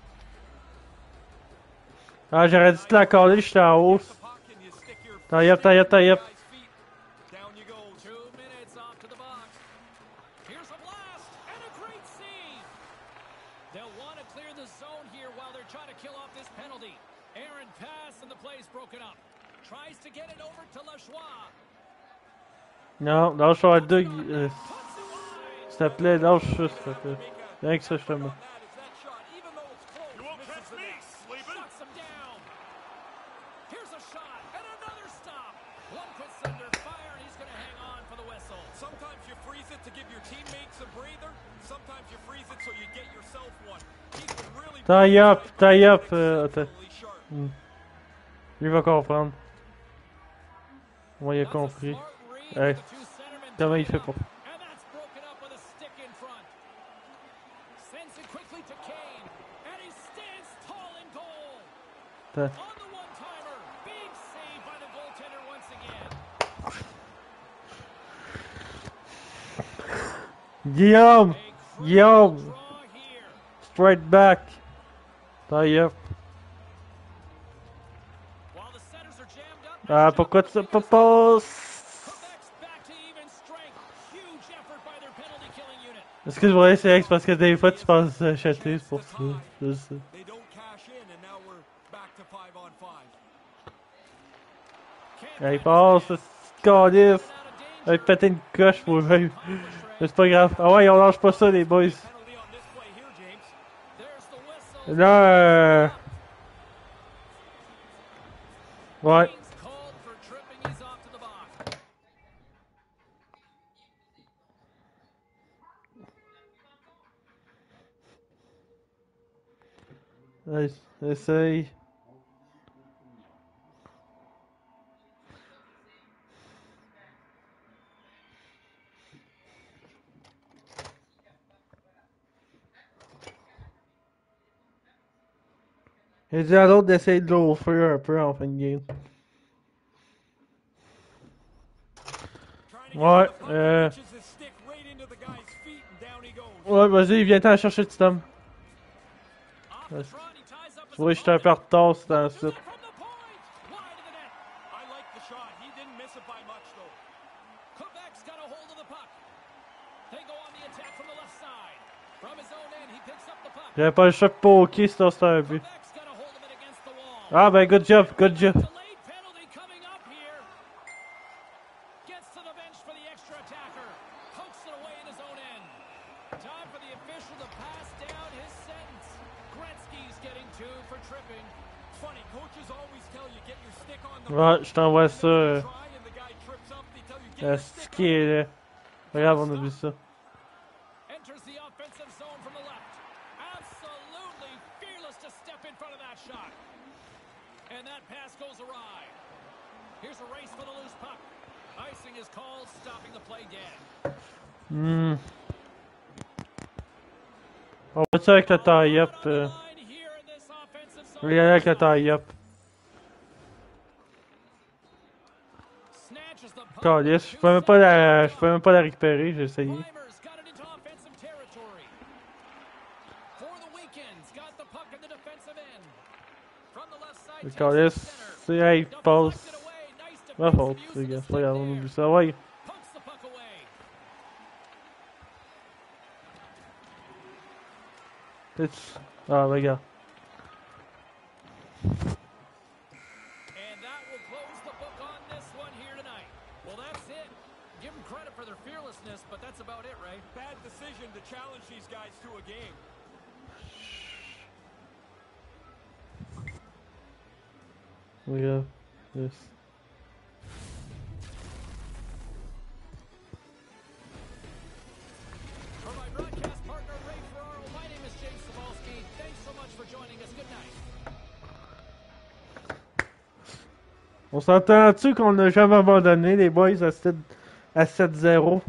Ah, j'aurais dû te l'accorder. J'étais en haut. The puck and you stick your Hurry up, hurry up, hurry up. guy's feet. Down you go. Two minutes off to the box. Here's a blast and a great save. They'll want to clear the zone here while they're trying to kill off this penalty. Aaron pass and the play's broken up. Tries to get it over to Lachois. Non, lâche sur deux. Euh, Puts it wide. S'il te plaît, lâche ça, s'il te plaît. Rien que ça, je te mets. That is that shot, even though it's close, You won't misses catch the me, net. sleeping. Shuts him down. Here's a shot and another stop. Lundqvist's under fire and he's going to hang on for the whistle. Sometimes you freeze it to give your teammates a breather. Sometimes you freeze it so you get yourself one. He's been really Tie up, tie up. Euh, attends. really sharp. Hmm. Lui va comprendre. Moi, il a That's a compris. smart read Hey, with the two centermen comment il tied fait up. pour. And that's broken up with a stick in front. Sends it quickly to Kane. And he stands tall in goal. Attends. On the one-timer. Big save by the goaltender once again. Guillaume! A crucial Guillaume! draw here. Straight back! Tie up. While the centers are jammed up. Ah, pourquoi tu sais pas passe? Quebec's back to even strength. Huge effort by their penalty killing unit. Excuse-moi, c'est parce que des fois tu penses acheter, c'est pour ça. Je sais. They don't cash in, and now we're back to five on five. Can't Hey, find passe, his man. c'est calice! Out of danger. Hey, péter une coche pour eux. Mais c'est pas grave. Ah ouais, on lâche pas ça, les boys. Penalty on this play here, James. There's the whistle. Là, euh... Ouais. Kane's called for tripping. He's off to the box. Allez, essaye. J'ai dit à l'autre d'essayer de l'offrir un peu en fin de game. Trying to get Ouais, to the puck, euh... reaches his stick right into the guy's feet, and down he goes. Ouais, vas-y, viens-t'en chercher le Tom. Off the front, he ties up his Tu vois, j'étais un peu en opponent. retard, c'était Shoots ensuite. it from the point. Wide of the net. I like the shot. He didn't miss it by much, though. Quebec's got a hold of the puck. They go on the attack from the left side. From his own end, he picks up the puck. J'avais pas le choix de poker, sinon c'était un but. Quebec's got a hold of it against the wall. Ah ben, good job, good job. Delayed penalty coming up here. Gets to the bench for the extra attacker. Pokes it away in his own end. Time for the official to pass down his sentence. Gretzky's getting two for tripping. Funny, coaches always tell you get your stick on the Ouais, puck. je t'envoie ça. euh, Try, and the guy trips up. They tell you get euh, your stick stické, là. Regarde, on a vu ça. Enters the offensive zone from the left. Absolutely fearless to step in front of that shot. And that pass goes awry. Here's a race for the loose puck. Icing is called, stopping the play dead. Hmm. On va ça avec le tie-up. On the Euh... line here in this offensive Je zone. vais y aller avec le tie-up. Snatches the puck. Calice, je peux même pas la, je peux même pas la récupérer, j'ai essayé. Reimers got it into offensive territory. For the weekends, got the puck in the defensive end. From the left side, Le takes it to calice, center. c'est, hey, Deflected passe. away. Nice Ma faute, defensive use les of the gars. stick Regarde, on there. oublie ça. Ouais. Pokes the puck away. It's... Ah, regarde. And that will close the book on this one here tonight. Well, that's it. Give them credit for their fearlessness, but that's about it, right? Bad decision to challenge these guys to a game. Regarde. Yes. For my broadcast partner, Ray Ferraro, my name is James Cebulski. Thanks so much for joining us. Good night. On s'entend-tu qu'on n'a jamais abandonné les boys à sept à sept zéro?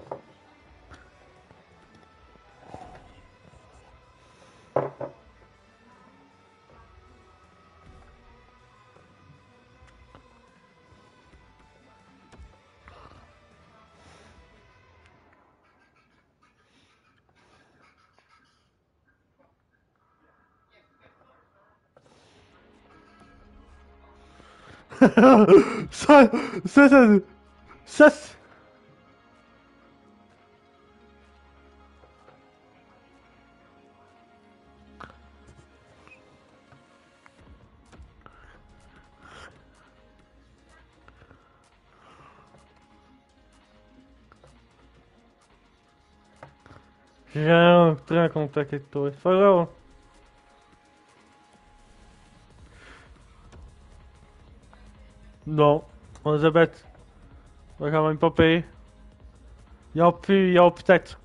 ça, ça, ça, ça, c'est- j'ai un très en contact avec toi. C'est pas grave. Non, on les a battus. On va quand même pas payer. Ils ont pu, ils ont peut-être.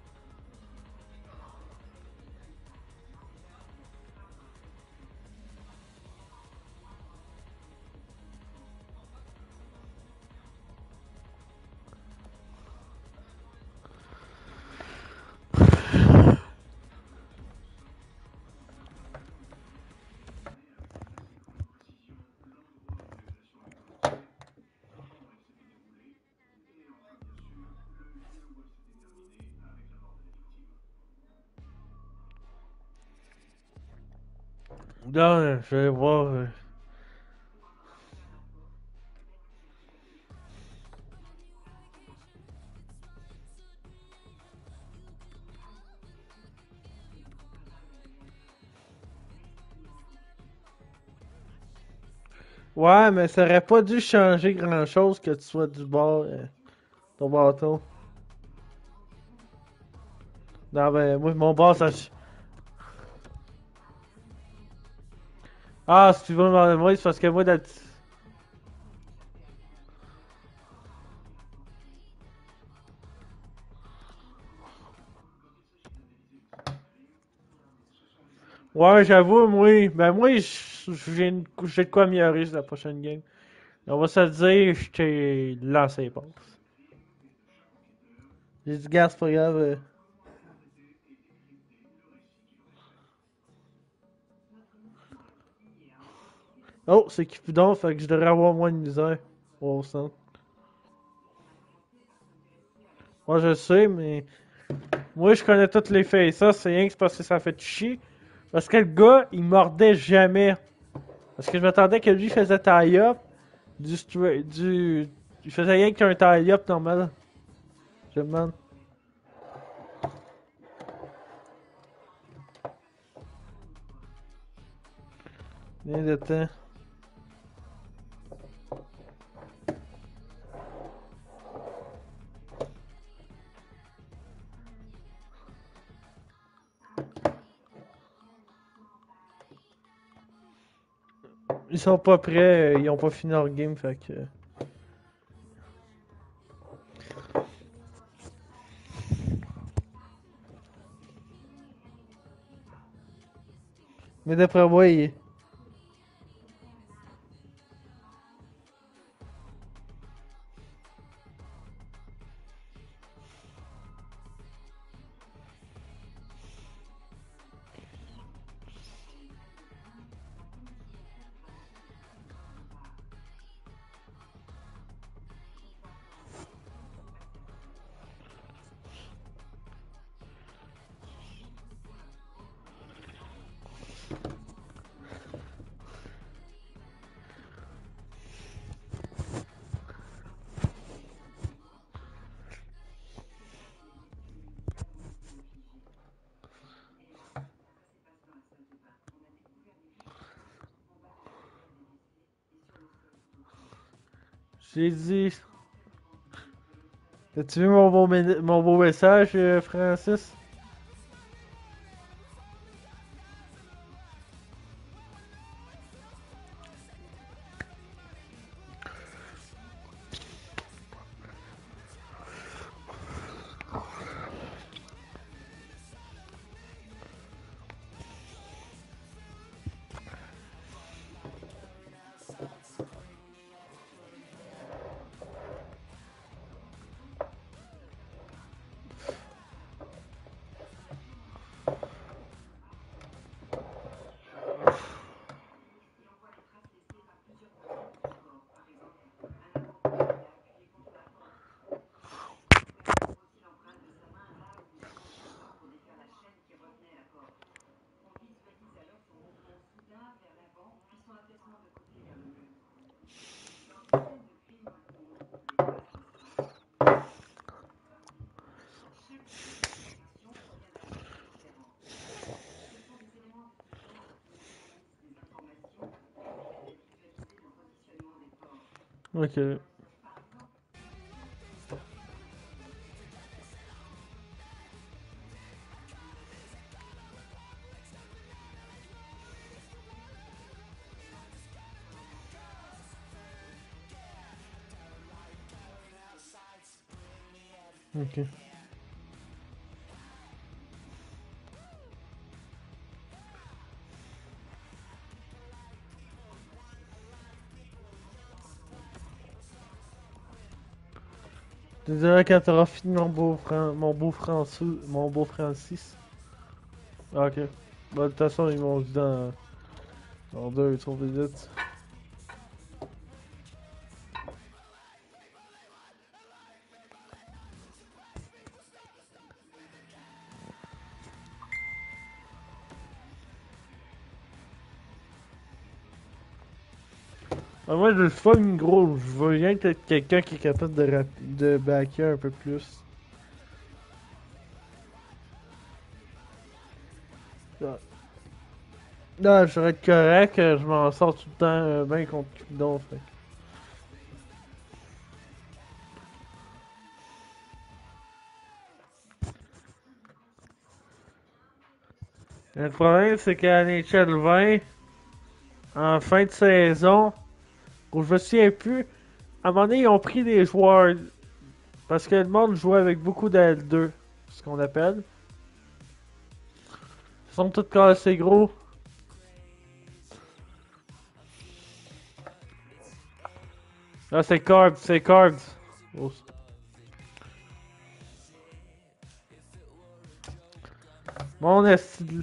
Non, je vais voir. euh. Ouais, mais ça aurait pas dû changer grand-chose que tu sois du bord, euh, ton bâton. Non, ben, moi, mon bord, ça. ch- Ah, si tu veux me demander moi, c'est parce que moi, d'habitude- Ouais, j'avoue, moi, ben, moi, j- j'ai une- j'ai de quoi améliorer sur la prochaine game. On va se le dire, je t'ai lancé les passes. J'ai dit, gars, c'est pas grave. euh. Oh, c'est Cupidon, fait que je devrais avoir moins de misère. Au centre. Moi, je sais, mais. Moi, je connais toutes les faits. Ça, c'est rien que c'est parce que ça fait chier. Parce que le gars, il mordait jamais. Parce que je m'attendais que lui faisait tie-up. Du, stra- du. Il faisait rien qu'un tie-up normal. Je me demande. Bien de temps. Ils sont pas prêts, euh, ils ont pas fini leur game, fait que. Mais d'après moi, il. J'ai dit. As-tu vu mon beau, mé- mon beau message, euh, Francis? Ok. Ok. Tu dirais quand t'auras fini mon beau Fran... mon beau François, mon beau Francis. Ah, ok. Bah, de toute façon, ils m'ont dit dans, dans deux, trois minutes. Ah, moi, je suis pas une gros. Je veux rien que être quelqu'un qui est capable de, rap... de backer un peu plus. Ah. Non, je vais être correct, euh, je m'en sors tout le temps euh, bien contre Cupidon, fait. Le problème, c'est qu'à N H L vingt, en fin de saison, où je me souviens plus, à un moment donné, ils ont pris des joueurs. Parce que le monde jouait avec beaucoup d'L deux, ce qu'on appelle. Ils sont tous cassés gros. Ah, c'est Cards, c'est Cards. Oh. Mon esti.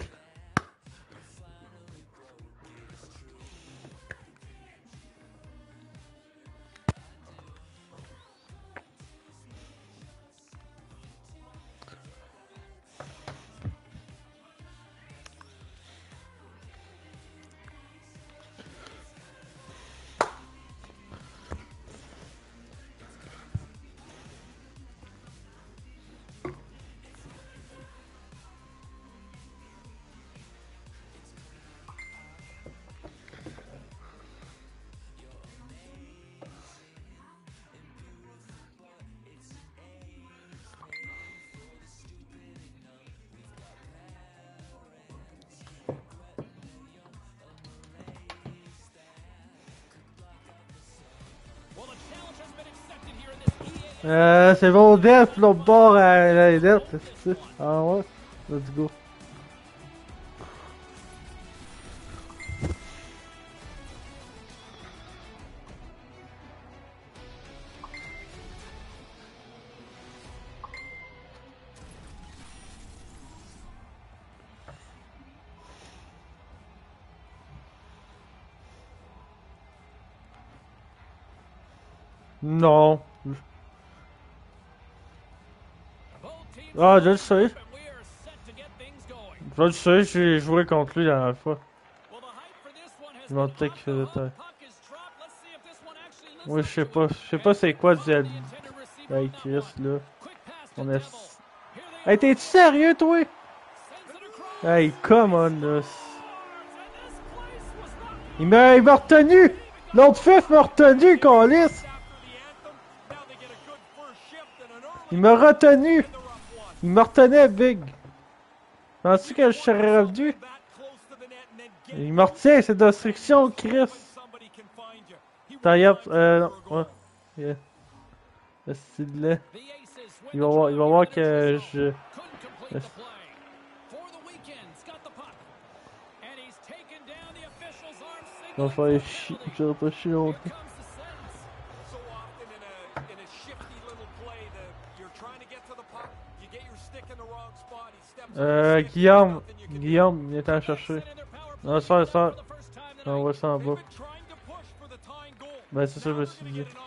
Well, the challenge has been accepted here in this E A. Euh, c'est bon, Def, l'autre bord à la Def, c'est Ah ouais? Let's go. Non. Both teams Ah, are je le sais. up and we are set to get things going. Je le sais, j'ai joué contre lui la dernière fois. Well, the hype for this one has Je m'en been doutais up. qu'il The faisait taille. puck is dropped. Let's see if this one actually lives Oui, up je sais to pas. it. Je sais pas c'est quoi du The intended receiver Hey on that Chris one. là. Quick pass to On Devil. est. Here they Hey, t'es-tu sérieux toi? sends it across. Hey, come on là. And this place was not Il m'a il m'a retenu! L'autre fif m'a retenu, câlisse! after the Il m'a retenu! Il me retenait, Big! Penses-tu que je serais revenu? Il me retient, c'est d'obstruction, Chris! Tie-up, euh, non, ouais. Yeah. Le style là. Il va voir, il va voir que je... Il va faire chier, je vais pas chier longtemps. Euh, Guillaume, Guillaume, il était à chercher. Non, ça, ça. On voit ça en bas. Ben, c'est ça, je me suis dit.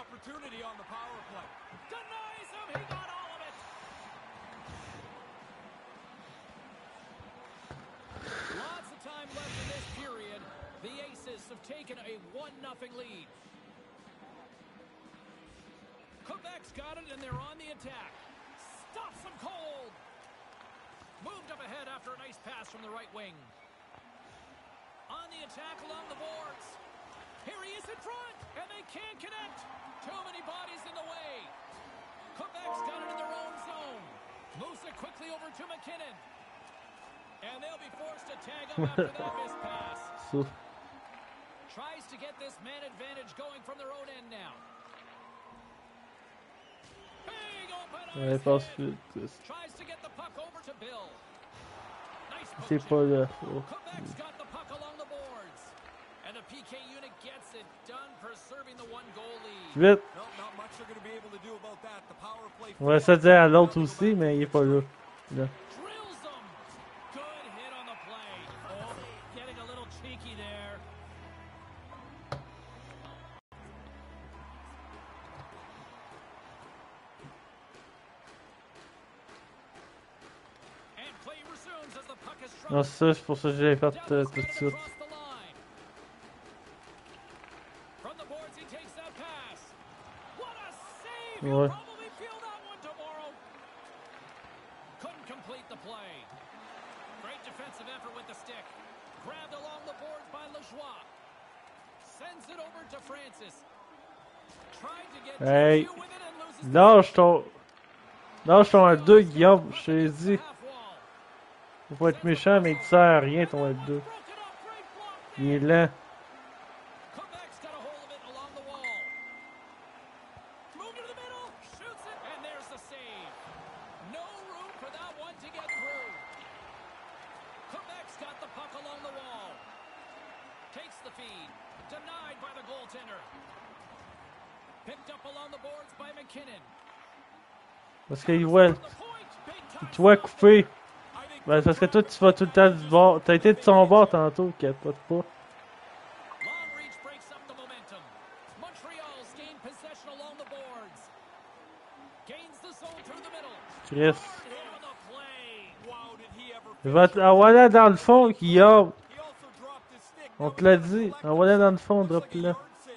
Quebec's got it and they're on the attack. Stops them cold. Moved up ahead after a nice pass from the right wing. On the attack along the boards. Here he is in front, and they can't connect. Too many bodies in the way. Quebec's got it in their own zone. Moves it quickly over to McKinnon. And they'll be forced to tag him after that missed pass. So. Tries to get this man advantage going from their own end now. Ouais, passe vite. C'est pas là. Oh. Vite. On va se dire à l'autre aussi, mais il est pas là. Là. Non, ça, c'est pour ça que j'ai fait euh, tout de suite. Ouais. Hey! Lâche ton... Lâche ton L deux, Guillaume, je t'ai dit. Faut pas être méchant, mais il te sert à rien ton L deux. Il est lent. Parce qu'il voit... Tu vois couper. Ben, parce que toi, tu vas tout le temps du bord. T'as été de son bord tantôt, capote pas. Chris. Il va envoyer dans le fond, Guillaume. On te l'a dit. Envoie dans le fond, drop là.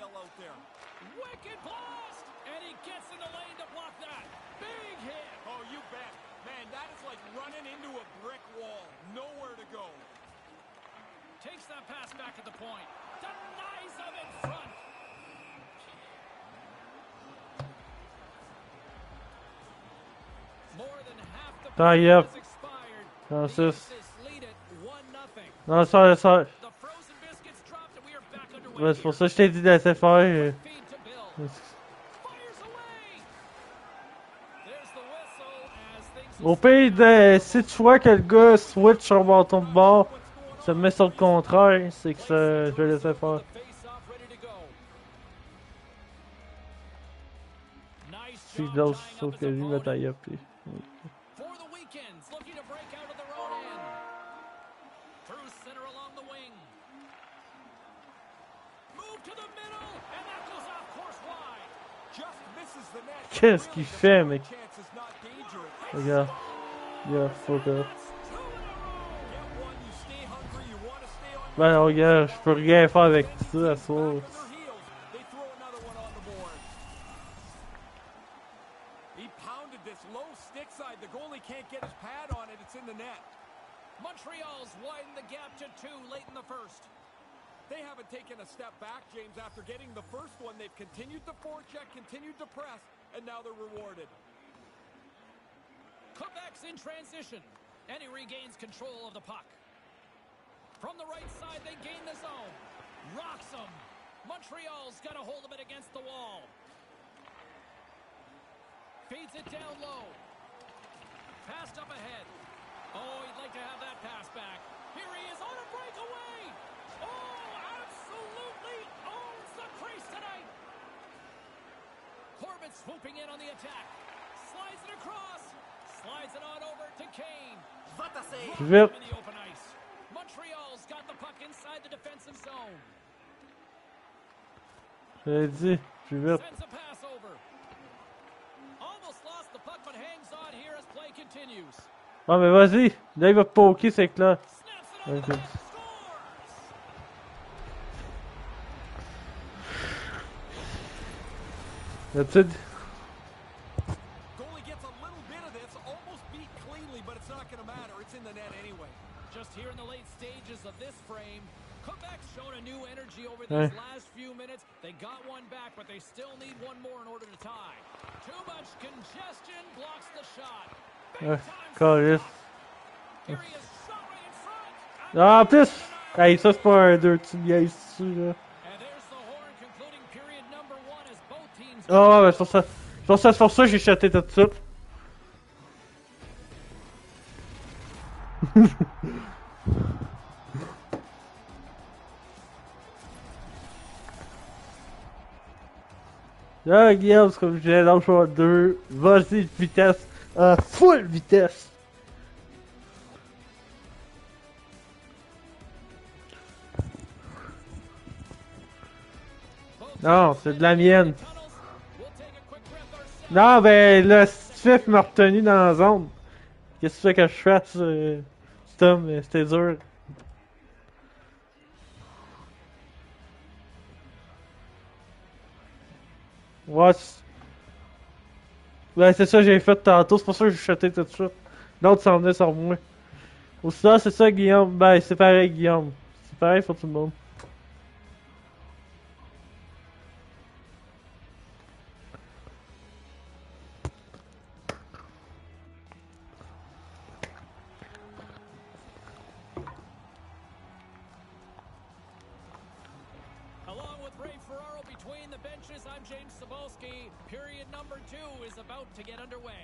Tie up. Non, c'est... Non, ça, ça... Ouais, c'est pour ça que je t'ai dit de laisser faire. Au pire, de... si tu vois que le gars switch sur mon ton de bord, se met sur le contraire, c'est que ça... je vais laisser faire. Si l'autre, sauf que lui, me taille up. Puis... Qu'est-ce qu'il fait, mec? Regarde. Yeah, fuck off. Ben, regarde, je peux rien faire avec ça, à soir. Montreal's widened the gap to two late in the first. They haven't taken a step back, James. After getting the first one, they've continued to forecheck, continued to press, and now they're rewarded. Quebec's in transition, and he regains control of the puck. From the right side, they gain the zone. Rocks him. Montreal's got a hold of it against the wall. Feeds it down low. Passed up ahead. Oh, he'd like to have that pass back. Here he is on a breakaway. Oh, absolutely owns the crease tonight. Corbett swooping in on the attack. Slides it across. Slides it on over to Kane. Vite. In the open ice. Montreal's got the puck inside the defensive zone. J'avais dit, plus vite. Sends a pass over. Almost lost the puck, but hangs on here as play continues. Ah, mais vas-y. Là, il va poker, c'est clair. Snaps it on Okay. the net, scores! That's it. Goalie gets a little bit of this, almost beat cleanly, but it's not going to matter. It's in the net anyway. Just here in the late stages of this frame, Quebec's shown a new energy over Hey. these last few minutes. They got one back, but they still need one more in order to tie. Too much congestion blocks the shot. Big Ah, time câlisse. stop. Here he is, shot right in front. Ah, en plus! Hey, ça, c'est pas un deux, tu me niaises dessus, là. And there's the horn concluding period number one as both teams. Ah, ouais, mais c'est pour ça. C'est pour ça, c'est pour ça que j'ai shoté tout de suite. Là, Guillaume, c'est comme je disais dans le choix deux. Vas-y, vitesse. À full vitesse. Non, c'est de la mienne. We'll take a quick breath ourselves. Non, ben, le Swift m'a retenu dans la zone. Qu'est-ce que tu veux que je fasse, euh, Tom? euh, C'était dur. Ouais, c'est- ouais, c'est ça que j'ai fait tantôt. C'est pour ça que j'ai shoté tout de suite. L'autre s'en venait sur moi. Ou ça, c'est ça, Guillaume. Ben, c'est pareil, Guillaume. C'est pareil pour tout le monde. Along with Ray Ferraro between the benches, I'm James Cebulski. Period number two is about to get underway.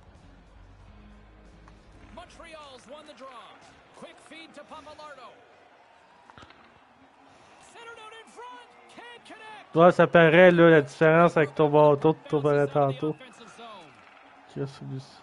Montreal's won the draw. Quick feed to Papalardo. Centered out in front. Can't connect. Ouais, ça paraît, là, la différence avec ton bateau de ton Bounces paraît out of the tantôt. offensive zone. Qu'est-ce que c'est?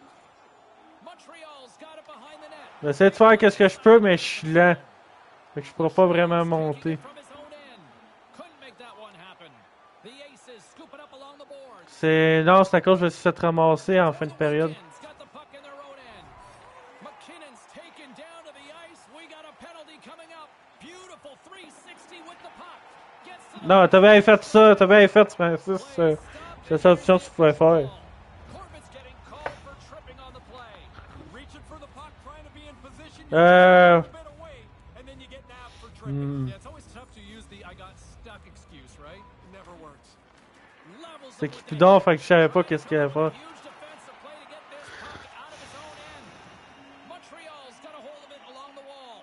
Montreal's got it behind the net. J'essaie de faire qu'est-ce que je peux, mais je suis lent. Fait que je pourrais pas vraiment monter. From his own end. Couldn't make that one happen. The Aces scoop it up along the boards. C'est. Non, c'est à cause que je me suis fait ramasser en fin de période. McKinnon's got the puck in their own end. McKinnon's taken down to the ice. We got a penalty coming up. Beautiful three sixty with the puck. Gets to the Non, t'as bien fait ça, t'as bien fait, Francis. play. euh, C'est la seule option que tu pouvais faire. Corbett's getting called for tripping on the play. Reaching for the puck, trying to be in position. Uh, You a bit away, and then you get nabbed for tripping. Hmm. Yeah, it's always tough to use the I got stuck excuse, right? It never works. Levels C'est it qui with tout the- d'or, fait que je savais pas qu'est-ce qu'il allait faire. Huge defensive play to get this puck out of his own end. Montreal's got a hold of it along the wall.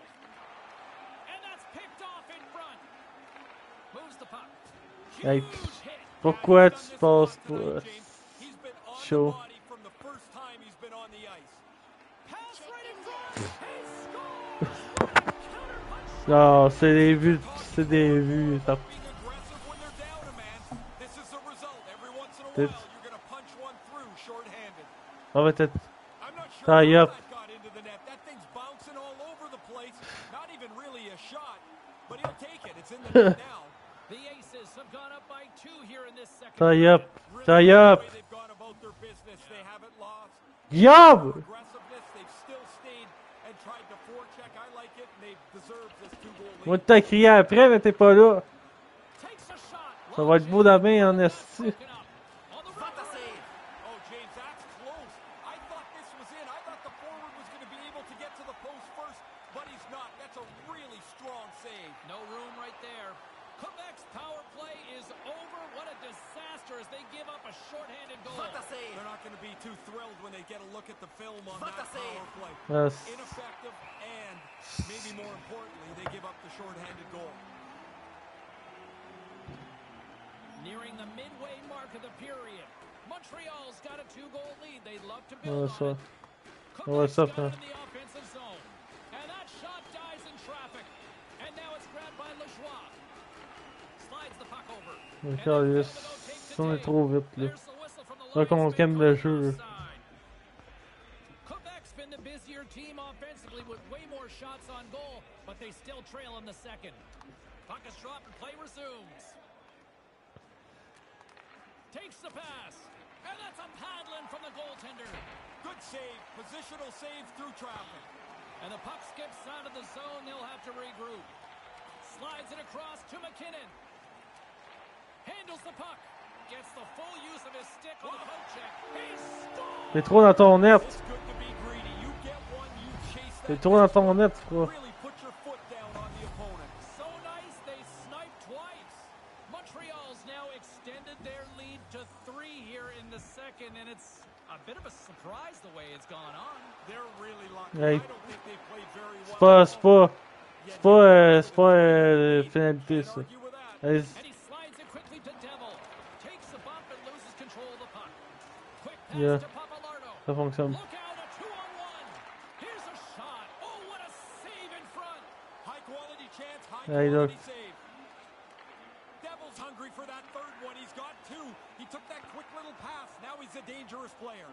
And that's picked off in front. Moves the puck. Hey, Huge hit. pourquoi He's tu done this a passes lot tonight, pas? James. He's been on Chaud. the body from the first time he's been on the ice. Pass right in front. He scores. Counterpunch. Non, c'est des vues, c'est des vues. Ça... Being aggressive when they're down a man. This is the result. Every once in a This- while, you're going to punch one through shorthanded. On va peut-être. I'm not sure Tie how up. that got into the net. That thing's bouncing all over the place. Not even really a shot, but he'll take it. It's in the net now. The Aces have gone up by two here in this second. Tie period. up. Really Tie the up. way they've gone about their business. They haven't lost. Guillaume! Aggressiveness, they've still stayed and tried to forecheck. I like it, and they've deserved this two-goal lead. Moi, t'as crié après, mais t'es pas là. Takes a shot. Ça va être beau demain en esti. Broken up. On the Not the rubber. save. Oh, James, that's close. I thought this was in. I thought the forward was going to be able to get to the post first, but he's not. That's a really strong save. No room right there. Quebec's power play is over. What a disaster as they give up a a shorthanded goal. They're not going to be too thrilled when they get a look at the film on that power play. Yes. Ineffective, and maybe more importantly, they give up the shorthanded goal. Nearing the midway mark of the period. Montreal's got a two-goal lead. They'd love to Ouais, build ça. on it. Ouais, Quebec's ça, got hein. it in the offensive zone. And that shot dies in traffic. And now it's grabbed by Lajoie. Slides the puck over. And Encore, then yes. Thibodeau takes it On est deep. trop vite, là. There's the whistle from the Là qu'on linesman calme le calling jeu. offside. Quebec's been the busier team offensively with way more shots on goal, but they still trail in the second. Puck is dropped and play resumes. Takes the pass. And that's a paddling from the goaltender. Good save, positional save through traffic. And the puck skips out of the zone. They'll have to regroup. Slides it across to McKinnon. Handles the puck. Gets the full use of his stick on the poke check. He scores! T'es trop dans ton net. It's good to be greedy. You get one, you chase that. T'es trop dans ton net, je crois. Really put your foot down on the opponent. So nice, they sniped twice. Montreal's now extended their lead to three here in the second, and it's a bit of a surprise the way it's gone on. They're really lucky. Hey. I don't think they played very C'est well. pas, c'est pas, c'est pas, euh, c'est pas euh, finalité, ça. Argue with that. Allez, And he slides it quickly to Devil. Takes the bump and loses control of the puck. Quick pass Yeah. to Papalardo. ça fonctionne. Look out, a two-on-one. Here's a shot. Oh, what a save in front. High quality chance, high Hey, look. quality save. Devils hungry for that third one. He's got two. He took that quick little pass. Now he's a dangerous player.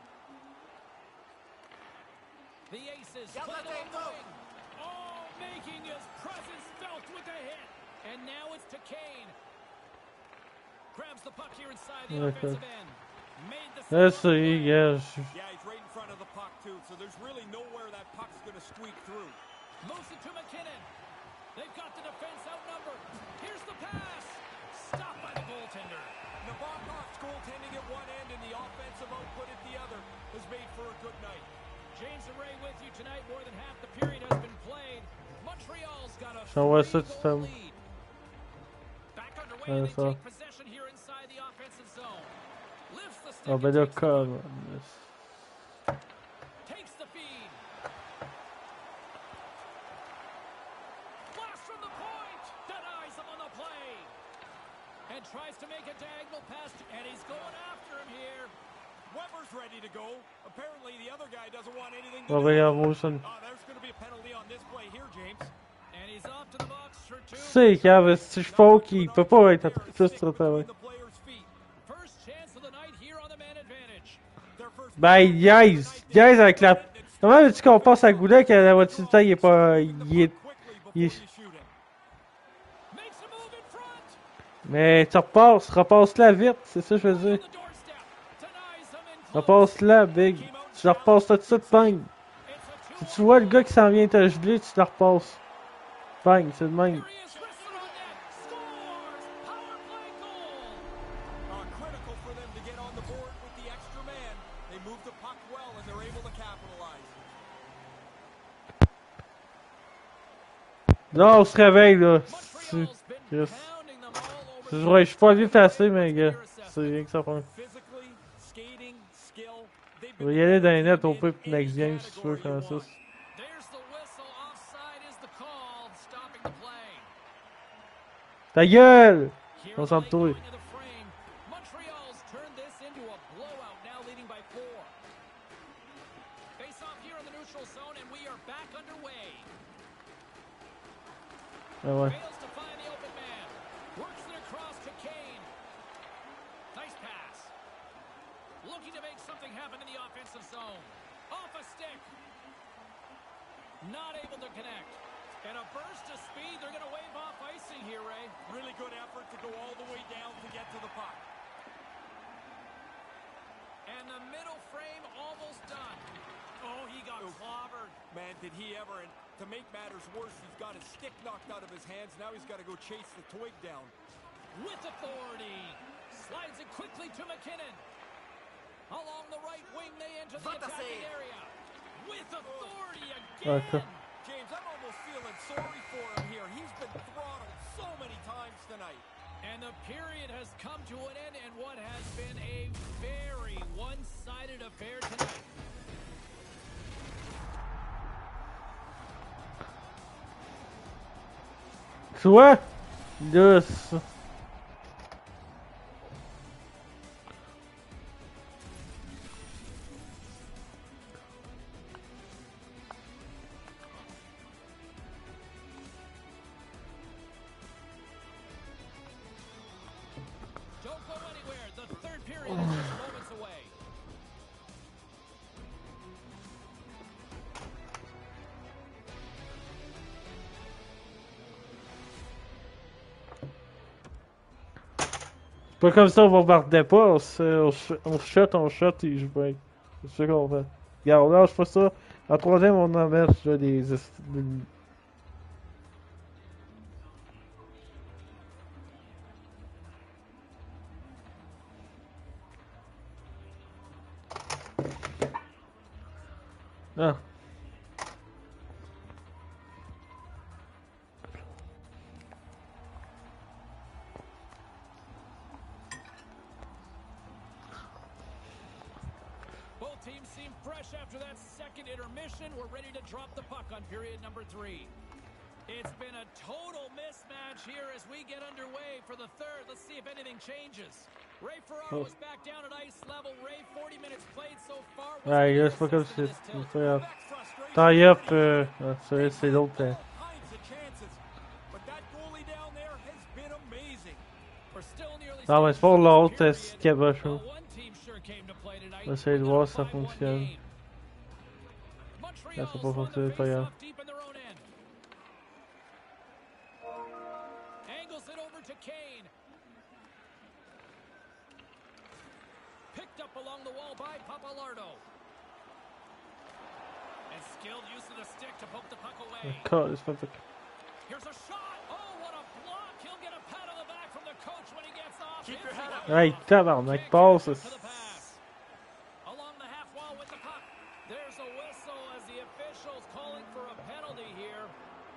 The Aces Yeah, put let's it on aim the low. wing. Oh, making his presence felt with a hit. And now it's to Kane. Grabs the puck here inside the Okay. offensive end. Made the Là, save. c'est, yeah, je- Yeah, he's right in front of the puck too. So there's really nowhere that puck's going to squeak through. Moves it to McKinnon. They've got the defense outnumbered. Here's the pass. Stopped by the goaltender. Nabokov's goaltending at one end and the offensive output at the other has made for a good night. James Array with you tonight. More than half the period has been played. Montreal's got a J'envoie ça, tu three-goal t'aimes. lead. Back underway, Ouais, and they ça. take possession here inside the offensive zone. Lifts the stick Ah, and ben là, takes the calme. puck. Takes the feed. Blast from the point. Denies him on the play. And tries to make a diagonal pass. to- And he's going after him here. Weber's ready to go. Apparently the other guy doesn't want anything to On do va y with it. avoir ça. Ah, there's going to be a penalty on this play here, James. And he's off to the box for two. Tu sais, Kev, si je faut qu'il peut pas être plus sur le terrain. The player's feet. First chance of the night here on the man advantage. Their first Ben, guys, guys, avec la. Comment veux-tu qu'on passe à Goulet que la moitié du temps, il est pas. Il est. quickly before il you est- shoot him. Makes a move in front. Mais tu repasses, repasse-la vite, c'est ça que je veux On dire. the doorstep. Denies him in close. Repasse-la, Big. Tu la repasses tout de suite, bang. It's a Si two. tu vois le gars qui s'en vient te geler, tu la repasses. Bang, c'est le même. Here he is, wristed on net. Scores. Power play goal. Uh, critical for them to get on the board with the extra man. They move the puck well and they're able to capitalize. Là, on se réveille, là. C'est- Montreal's been Yes. pounding them all over C'est the vrai, je suis pas ice. vite assez, mais Your gars, assessment. c'est rien que ça prend. Physically, skating, skill. They've On been va y aller dans les in nets, au pire, any puis next game, si tu veux, category you Francis. want. There's the whistle. Offside is the call, stopping the play. Ta gueule! Here On s'en late retrouve. going to the frame. Montreal's turned this into a blowout, now leading by four. Face off here in the neutral zone, and we are back underway. Ah ouais. Fails to find the open man. Works it across to Kane. Nice pass. Looking to make something happen in the offensive zone. Off a stick. Not able to connect. And a burst of speed. They're going to wave off icing here, Ray. Really good effort to go all the way down to get to the puck. And the middle frame almost done. Oh, he got clobbered. Man, did he ever. And to make matters worse, he's got his stick knocked out of his hands. Now he's got to go chase the twig down. With authority. Slides it quickly to McKinnon. Along the right wing, they enter the attacking area. With authority again. Okay. James, I'm almost feeling sorry for him here. He's been throttled so many times tonight. And the period has come to an end in what has been a very one-sided affair tonight. Tu vois? Là, ça. Don't go anywhere. The third period is just moments away. Pas comme ça, on bombardait pas, on se, on, se- on se shot, on shot et je break. C'est ça qu'on fait. Regarde, on lâche pas ça. En troisième, on emmerge là, des. esti- des- Ah. Both teams seem fresh after that second intermission. We're ready to drop the puck on period number three. It's been a total mismatch here as we get underway for the third. Let's see if anything changes. Ray Ferraro Oh. is back down at ice level. Ray, forty minutes played so far. Ouais, là, c'est pas comme si c'était pas grave. Tie up, euh. Ah, c'est c'est l'autre. euh. All kinds of chances. But that goalie down there has been amazing. We're still in the early Non, mais stages c'est pour of l'autre, this c'est period. caboche. Well, one team sure came to play tonight. On va essayer de We voir got si ça a five one fonctionne. game. Là, ça Montreal's peut pas won fonctionner, the pas grave. faceoff deep in their own end. Angles it over to Kane. Picked up along the wall by Papalardo. And skilled use of the stick to poke the puck away. God, it's not the. Here's a shot. Oh, what a block. He'll get a pat on the back from the coach when he gets off. Keep your Hits head it up. Hey, tabarnak, Can't passe. get up to the pass. Along the half wall with the puck. There's a whistle as the officials calling for a penalty here.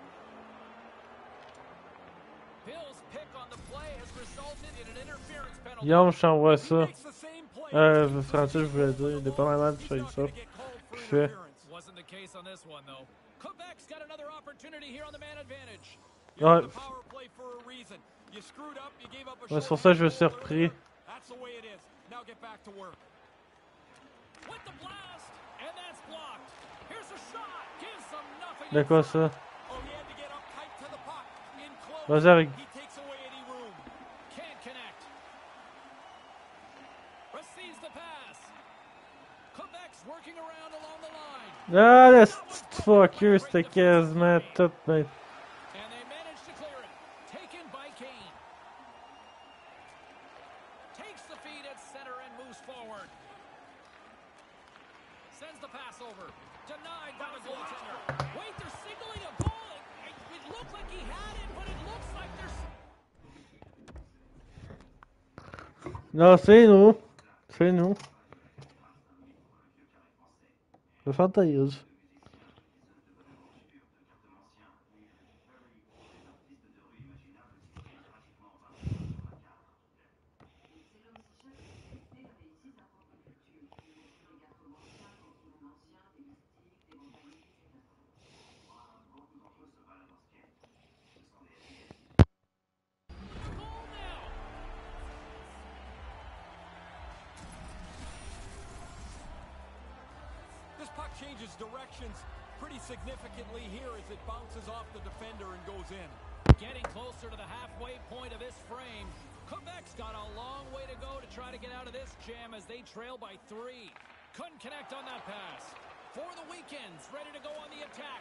Bill's pick on the play has resulted in an interference penalty. Guillaume, je t'envoie He ça. makes the same play. Euh, Francis, je voulais dire, dépendamment de He's ça et not ça. gonna get called for Je fais. interference. Wasn't the case on this one, though. Quebec's got another opportunity here on the man advantage. You're Ouais. in the power play for a reason. You screwed up, you gave up a Ouais, c'est pour short ça que je me suis goal repris. earlier. That's the way it is. Now get back to work. With the blast, and that's blocked. Here's a shot. Gives them nothing. De quoi ça? Oh, he had to get up tight to the puck. In close. Vas-y, avec. He takes away any room. Can't connect. Receives the pass. Quebec's working around along the line. Ah, le petit fucker, c'était quasiment tout. Mais... And they manage to clear it. Taken by Kane. Takes the feed at center and moves forward. Sends the pass over. Denied by the goaltender. Wait, they're signaling a goal. It, it looked like he had it, but it looks like there's... Non, c'est nous. C'est nous. Le fantaise. goal now. This puck changes directions pretty significantly here as it bounces off the defender and goes in. Getting closer to the halfway point of this frame. Quebec's got a long way to go to try to get out of this jam as they trail by three. Couldn't connect on that pass. For the Weekends, ready to go on the attack.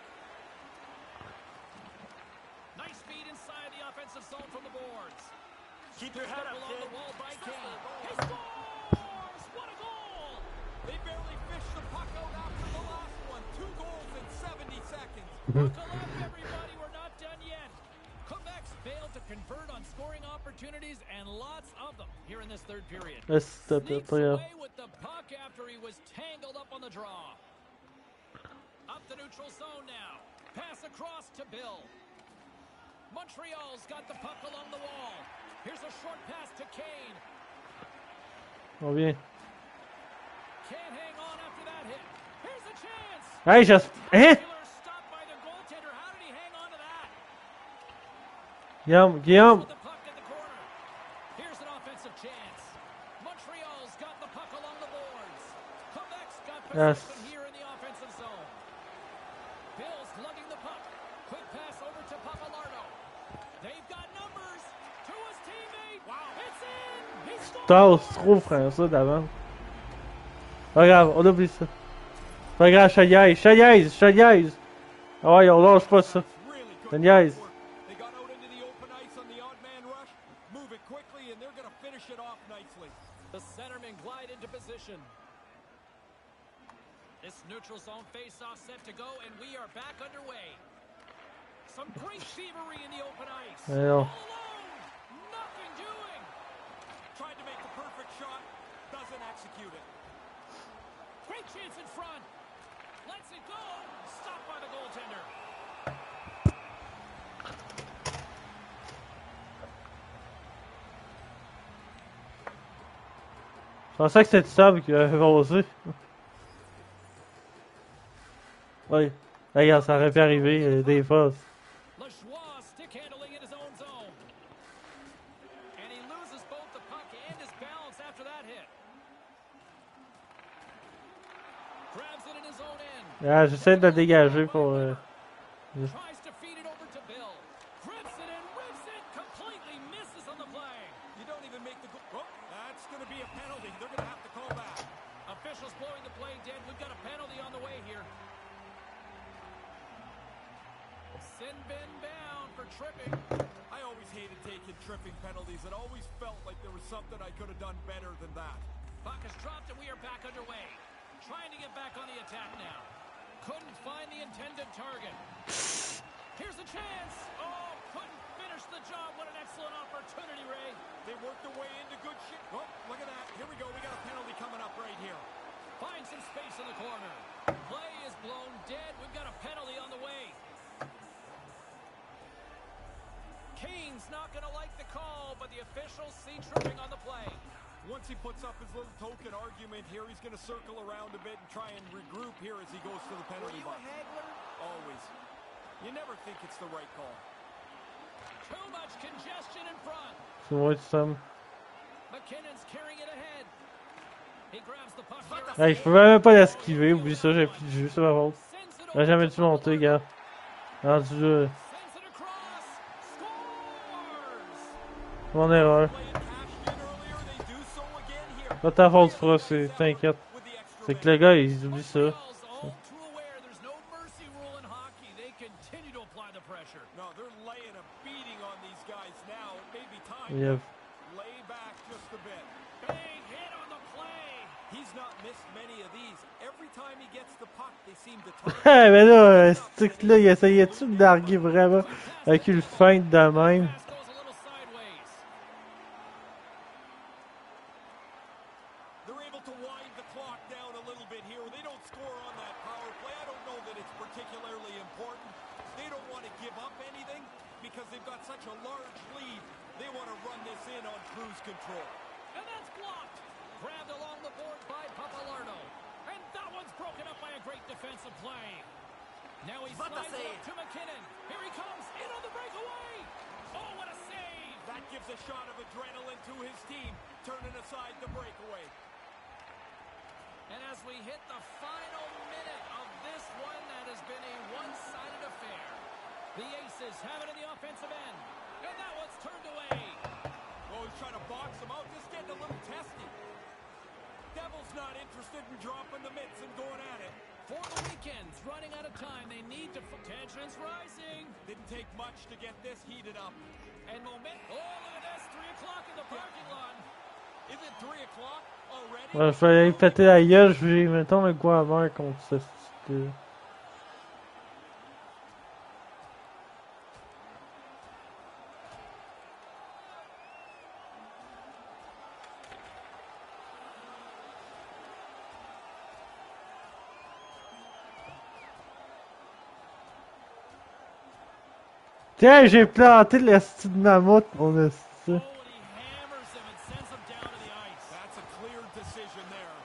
Nice speed inside the offensive zone from the boards. Keep your head up, Along kid. the wall by Kane. He scores! What a goal! They barely fished the puck out after the last one. Two goals in seventy seconds. Buckle up, everybody. We're not done yet. Quebec's failed to convert on scoring opportunities, and lots of them here in this third period. Laisse ta Sneaks pas grave. away with the puck after he was tangled up on the draw. Up the neutral zone now. Pass across to Bill. Montreal's got the puck along the wall. Here's a short pass to Kane. On vient. Can't hang on after that hit. Here's a chance. Hey, just. Hein? Taylor stopped by the goaltender. How did he hang on to that? Guillaume, Guillaume. With the puck in the corner. Here's an offensive chance. Montreal's got the puck along the boards. Quebec's got Yes. possession here in the offensive zone. Bill's lugging the puck. Quick pass over to Papalardo. They've got numbers to his teammate. Wow. It's in. He scored. Tasse trop français d'avant. Pas grave, on oublie ça. Pas grave, Chaliaise, Chaliaise, Chaliaise. Ah ouais, on lâche pas ça. Really good Then guys. work. They got out into the open ice on the odd man rush, move it quickly, and they're going to finish it off nicely. The centermen glide into position. This neutral zone face-off set to go, and we are back underway. Some great thievery in the open ice. Yeah. All alone, nothing doing. Tried to make the perfect shot, doesn't execute it. Great chance in front. Lets it go. Stopped by the goaltender. Je pensais que c'était Sam qui avait osé. Oui. Regarde, ça aurait pu arriver euh, des fois. Lajoie stick handling in his own zone. And he loses both the puck and his balance after that hit. Grabs it in his own end. Ah, j'essaie de le dégager pour. Euh... Tries to feed it over to Bill. Grips it and rips it. Completely misses on the play. You don't even make the goal. Oh, that's going to be a penalty. They're going to have to call that. Officials blowing the play dead. We've got a penalty on the way here. Sin bin bound for tripping. I always hated taking tripping penalties. It always felt like there was something I could have done better than that. Puck is dropped and we are back underway. Trying to get back on the attack now. Couldn't find the intended target. Here's a chance. Oh, couldn't finish the job. What an excellent opportunity, Ray. They worked their way into good shit. Oh, look at that. Here we go. We got a penalty coming up right here. Find some space in the corner. Play is blown dead. We've got a penalty on the way. Kane's not going to like the call, but the officials see tripping on the play. Once he puts up his little token argument here, he's going to circle around a bit and try and regroup here as he goes to the penalty box. Always. You never think it's the right call. Too much congestion in front. Tu vois Sam. McKinnon's carrying it ahead. He grabs the puck here. Hey, je pouvais même pas l'esquiver, oublie ça, j'ai plus de jus, c'est ma faute. Sends it J'aurais over jamais to dû monter, gars. Rendu là. Sends it across. Scores. Mon erreur. Play it cashed in earlier. They do so again here. Pas ta faute, Frost, c'est- t'inquiète. With the extra C'est que le gars, il oublie ça. Montreal's all too aware there's no mercy rule in hockey. They continue to apply the pressure. No, they're laying a beating on these guys now. It may be time. Il y a... Lay back just a bit. Big hit on the play. He's not missed many of these. Every time he gets the puck, they seem to target. Hey, mais là, ce truc-là, il essayait-tu de narguer vraiment avec une feinte de même? Pass goes a little sideways. They're able to wind the clock down a little bit here. They don't score on that power play. I don't know that it's particularly important. They don't want to give up anything because they've got such a large lead. They want to run this in on cruise control. And that's blocked. Grabbed along the board by Papalardo. And that one's broken up by a great defensive play. Now he What a slides it save. up to McKinnon. Here he comes, in on the breakaway. Oh, what a save. That gives a shot of adrenaline to his team, turning aside the breakaway. And as we hit the final minute of this one, that has been a one-sided affair. The Aces have it in the offensive end. And that one's turned away. Oh, he's trying to box him out, just getting a little testy. Devil's not interested in dropping the mitts and going at it. For the weekends, running out of time, they need to... Tension's rising. Didn't take much to get this heated up. And moment... Oh, look at this. three o'clock in the parking lot. Is it three o'clock already? Ouais, je vais aller péter la gueule, je vais, mettons, le goût amer contre ce style. Tiens, j'ai planté le style de mammouth, mon esti. Oh, and he clear decision there.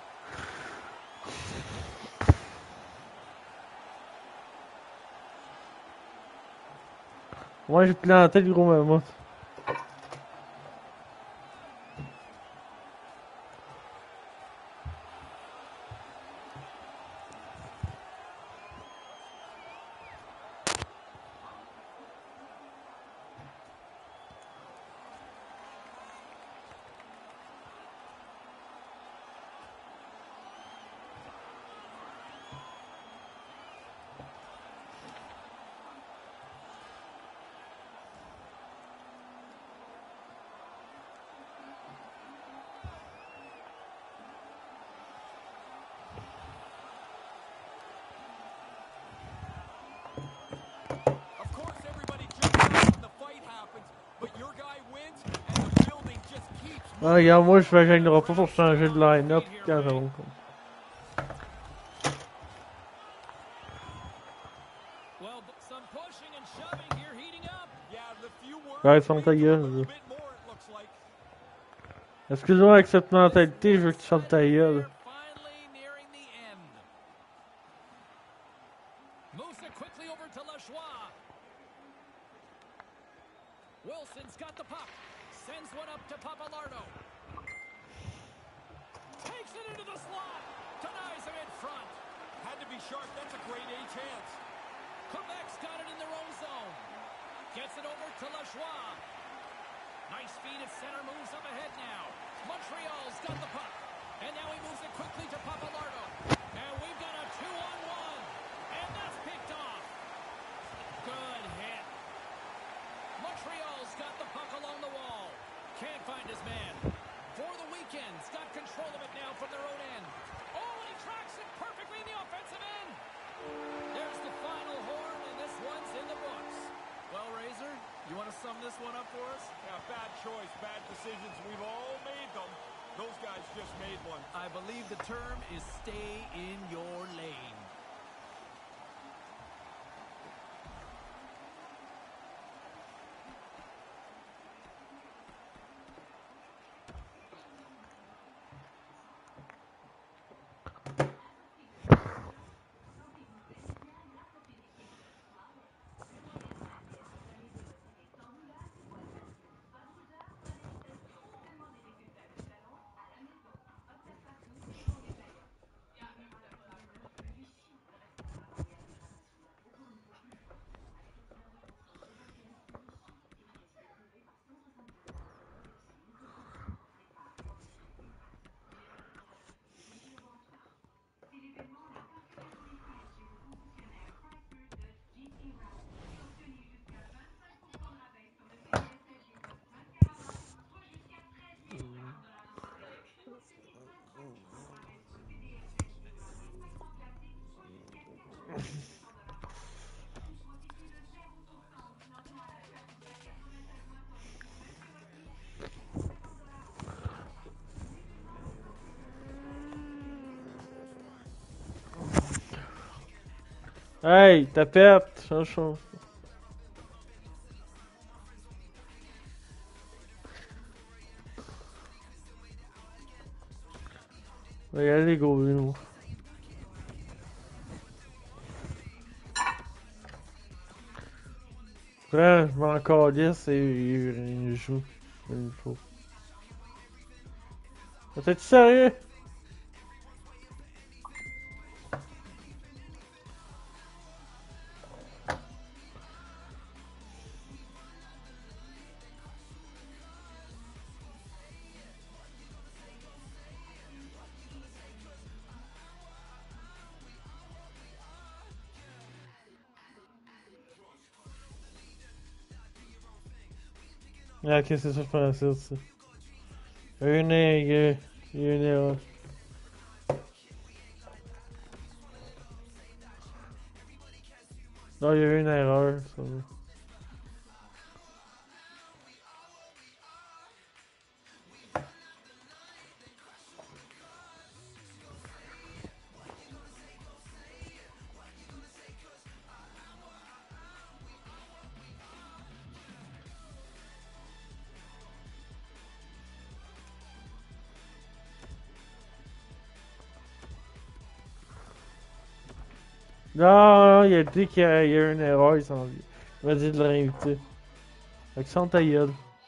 Moi, j'ai planté le gros mammouth. Of course, everybody jumps up when the fight happens, but your guy wins, and the building just keeps Ah, moving. regarde, moi, je vais gêner pas pour changer de line-up quand ça va. Well, but some pushing and shoving here heating up. Yeah, the few words Ouais, ferme ta lead to a gueule. little là. bit more, it looks like. Excuse-moi, avec cette mentalité, je veux que tu fermes ta gueule. Finally nearing the end. Moves it quickly over to Lajoie. Wilson's got the puck. Sends one up to Papalardo. Takes it into the slot. Denies him in front. Had to be sharp. That's a grade A chance. Quebec's got it in their own zone. Gets it over to Lajoie. Nice feed at center, moves up ahead now. Montreal's got the puck. And now he moves it quickly to Papalardo. And we've got a two-on-one. And that's picked off. Good hit. Montreal's got the puck along the wall. Can't find his man. For the Weekends, got control of it now from their own end. Oh, and he tracks it perfectly in the offensive end. There's the final horn, and this one's in the books. Well, Razor, you want to sum this one up for us? Yeah, bad choice, bad decisions. We've all made them. Those guys just made one. I believe the term is stay in your lane. Hey, tapette, change son. On va y aller, gros, nous. Après, je m'en calisse et il joue. Il faut. T'es-tu sérieux? Ah, ok, c'est ça, je pensais ça. Il y a une, il y a il y a une erreur. Non, il y a eu une erreur, ça. Non, il a dit qu'il y a, il y a eu une erreur, il s'en vient. Il m'a dit de le réinviter. Fait que sans ta gueule.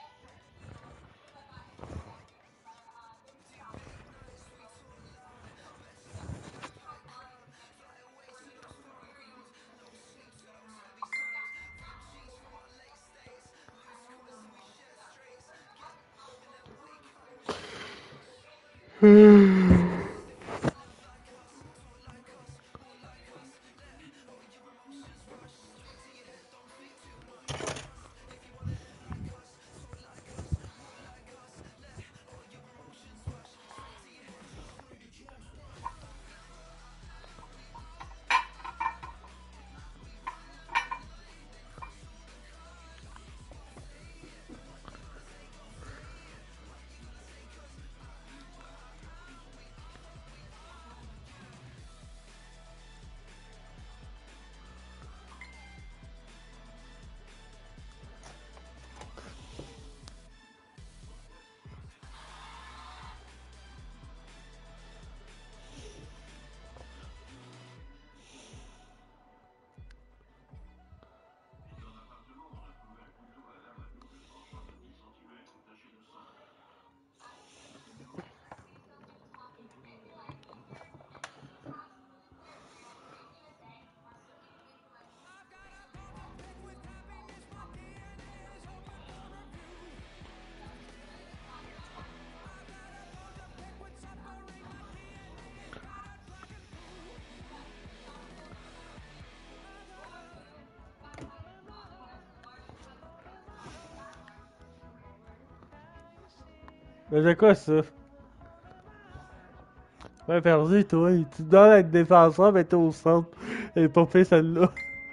Mais c'est quoi ça? Ouais, perdu, toi. Tu dois être défenseur, mais t'es au centre. Et pas fait celle-là.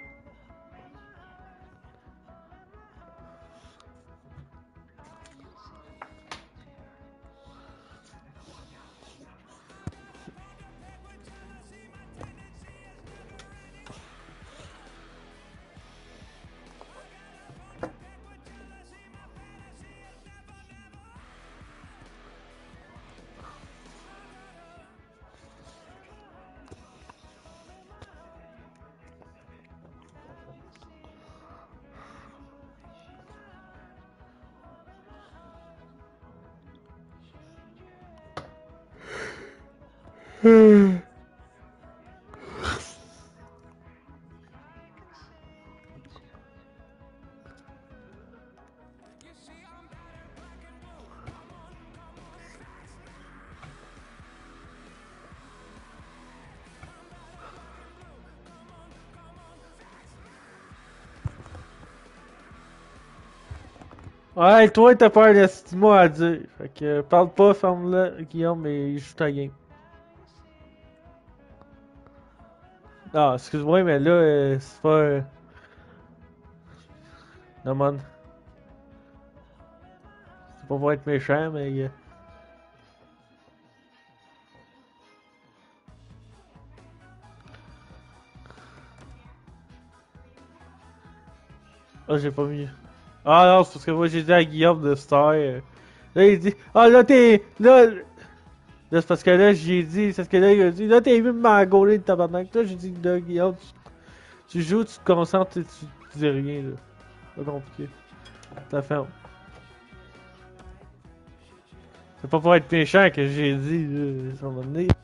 Ouais, toi, t'as pas un estimant à dire. Fait que euh, parle pas, ferme-le, Guillaume, mais joue ta game. Ah, excuse-moi, mais là, euh, c'est pas. Euh... Non, man. C'est pas pour être méchant, mais. Euh... Ah, j'ai pas mis. Ah non, c'est parce que moi j'ai dit à Guillaume de Star. Euh... Là, il dit. Ah, là, t'es. Là. Là, c'est parce que là, j'ai dit. C'est parce que là, il a dit. Là, t'es vu m'engoler de tabarnak. Là, j'ai dit, là, Guillaume, tu, tu joues, tu te concentres et tu, tu dis rien, là. C'est pas compliqué. Ça ferme. C'est pas pour être méchant que j'ai dit, là, ça m'a donné.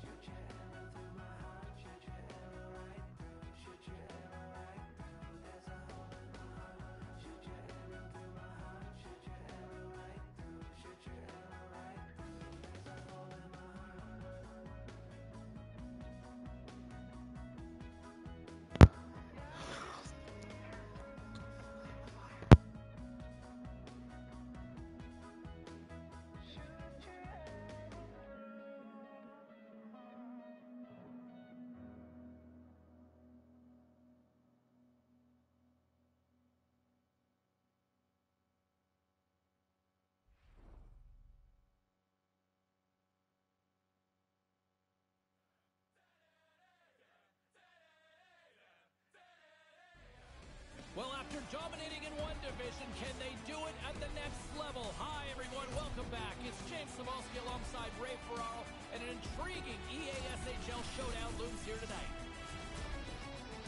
Well, after dominating in one division, can they do it at the next level? Hi, everyone. Welcome back. It's James Cebulski alongside Ray Ferraro, and an intriguing E A S H L showdown looms here tonight.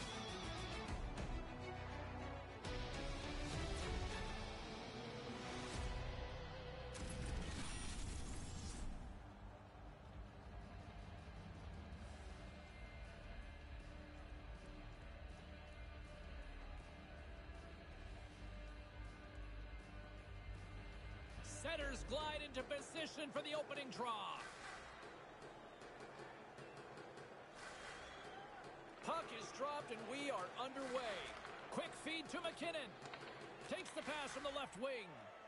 Headers glide into position for the opening draw. Puck is dropped and we are underway. Quick feed to McKinnon. Takes the pass from the left wing.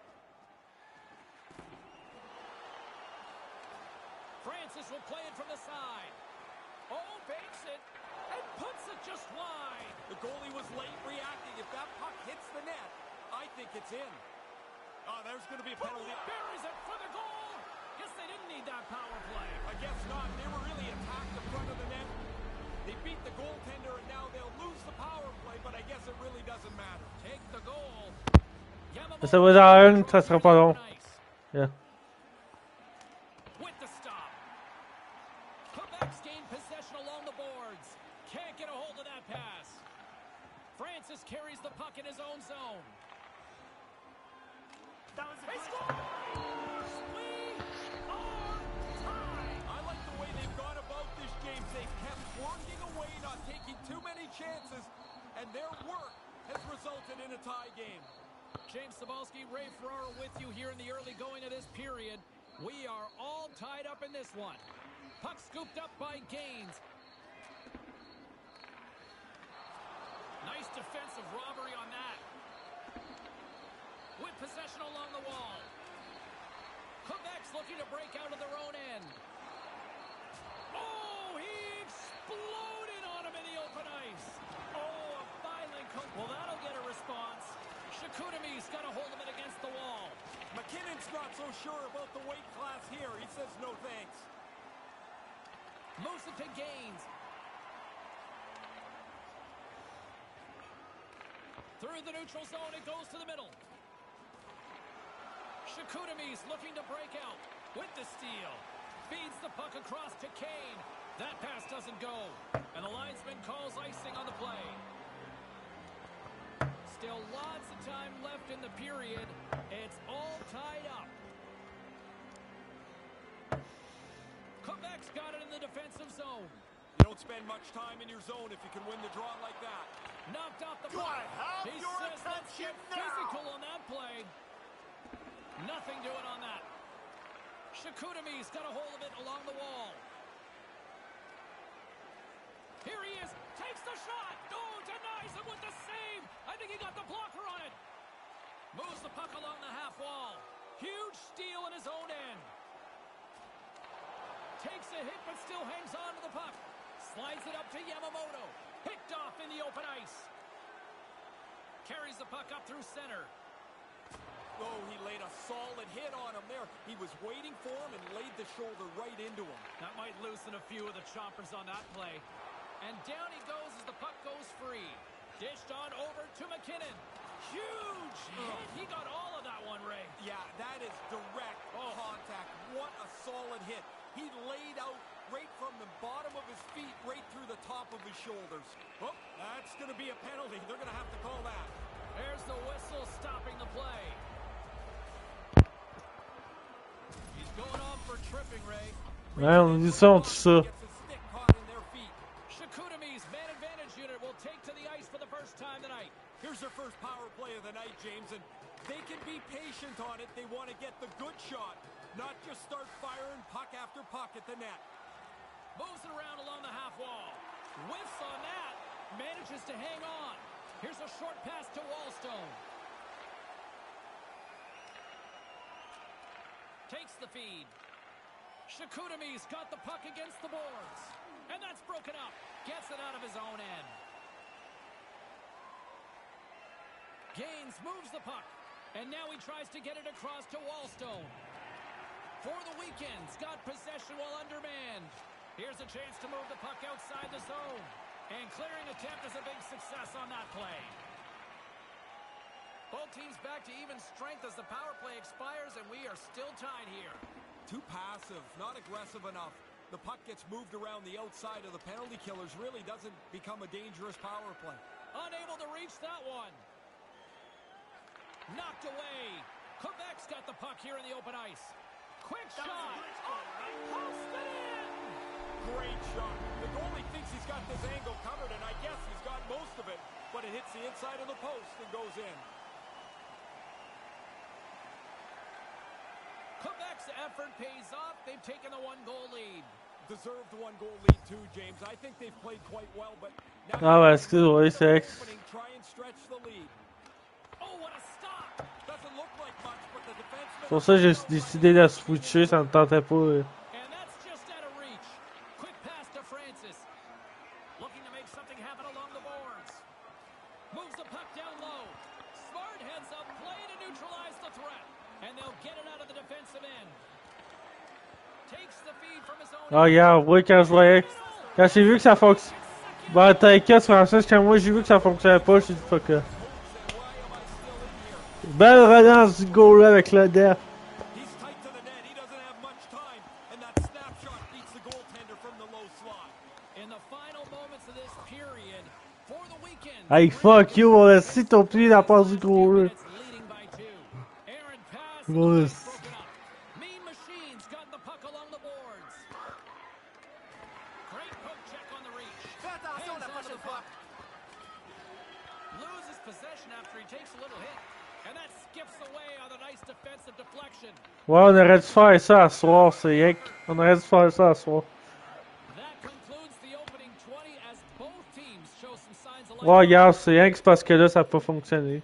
Francis will play it from the side. Oh, banks it and puts it just wide. The goalie was late reacting. If that puck hits the net, I think it's in. Oh, there's going to be a penalty. Oh, buries it for the goal. Guess they didn't need that power play. I guess not. They were really attacked the front of the net. They beat the goaltender, and now they'll lose the power play, but I guess it really doesn't matter. Take the goal. Ça va dans une, ça sera pas long. Yeah. With the stop. Quebec's gained possession along the boards. Can't get a hold of that pass. Francis carries the puck in his own zone. That was a good score. We are tied. I like the way they've gone about this game. They've kept working away, not taking too many chances, and their work has resulted in a tie game. James Cybulski, Ray Ferraro with you here in the early going of this period. We are all tied up in this one. Puck scooped up by Gaines. Nice defensive robbery on that. With possession along the wall. Quebec's looking to break out of their own end. Oh, he exploded on him in the open ice. Oh, a violent... Well, that'll get a response. Chicoutimi's got a hold of it against the wall. McKinnon's not so sure about the weight class here. He says no thanks. Moves it to Gaines. Through the neutral zone, it goes to the middle. Chicoutimi's looking to break out with the steal. Feeds the puck across to Kane. That pass doesn't go. And the linesman calls icing on the play. Still lots of time left in the period. It's all tied up. Quebec's got it in the defensive zone. You don't spend much time in your zone if you can win the draw like that. Knocked off the puck. He says let's get physical on that play. Nothing doing on that. Chicoutimi's got a hold of it along the wall. Here he is. Takes the shot. Oh, denies him with the save. I think he got the blocker on it. Moves the puck along the half wall. Huge steal in his own end. Takes a hit but still hangs on to the puck. Slides it up to Yamamoto. Picked off in the open ice. Carries the puck up through center. Oh, he laid a solid hit on him there. He was waiting for him and laid the shoulder right into him. That might loosen a few of the choppers on that play. And down he goes as the puck goes free. Dished on over to McKinnon. Huge hit. He got all of that one, Ray. Yeah, that is direct Oh. contact. What a solid hit. He laid out right from the bottom of his feet right through the top of his shoulders. Oh, that's going to be a penalty. They're going to have to call that. There's the whistle stopping the play. He's going off for tripping, Ray. Ouais, on dit ça, on dit ça. Gets his stick caught in their feet. Chicoutimi's man advantage unit will take to the ice for the first time tonight. Here's their first power play of the night, James, and they can be patient on it. They want to get the good shot, not just start firing puck after puck at the net. Moves it around along the half wall. Whiffs on that. Manages to hang on. Here's a short pass to Wallstone. Takes the feed. Chicoutimi's got the puck against the boards. And that's broken up. Gets it out of his own end. Gaines moves the puck. And now he tries to get it across to Wallstone. For the Weekends, got possession while undermanned. Here's a chance to move the puck outside the zone. And clearing attempt is a big success on that play. Both teams back to even strength as the power play expires, and we are still tied here. Too passive, not aggressive enough. The puck gets moved around the outside of the penalty killers. Really doesn't become a dangerous power play. Unable to reach that one. Knocked away. Quebec's got the puck here in the open ice. Quick shot. Oh, and posted in. Great shot. The goalie thinks he's got this angle covered, and I guess he's got most of it, but it hits the inside of the post and goes in. effort pays off. They've taken a one-goal lead. Deserved one-goal lead too, James. I think they've played quite well, but now Ah ouais, excuse-moi, c'est ex. try and stretch the lead. Oh, what a stop! Doesn't look like much, but the defenseman. Pour ça, j'ai décidé de switcher, ça me tentait pas. euh. And that's just out of reach. Quick pass to Francis. Looking to make something happen along the boards. Moves the puck down low. Smart heads up play to neutralize the threat. And they'll get it out of the defensive end. Takes the feed from his own. Ah, regarde, ouais, quand je voyais. Quand j'ai vu que ça fonctionnait. Bah, t'inquiète, Francis, quand moi j'ai vu que ça fonctionnait pas, j'ai dit fuck off. Belle relance du goal là avec le def. He's tight to the net. He doesn't have much time, and that snapshot beats the goaltender from the low slot. In the final moments of this period, for the weekend. Hey, fuck you, on a si ton pied dans la passe du gros là. Leading by two. Aaron pass. Ouais. Broken up. Mean Machines got the puck along the boards. Great poke check on the reach. Hands onto the puck. Loses possession after he takes a little hit. And that skips away on a nice defensive deflection. Ouais, on aurait dû faire ça à soir, c'est yek. On aurait dû faire ça à soir. That concludes the opening twenty as both teams show some signs of life. Ouais, regarde, c'est rien que c'est parce que là, ça a pas fonctionné.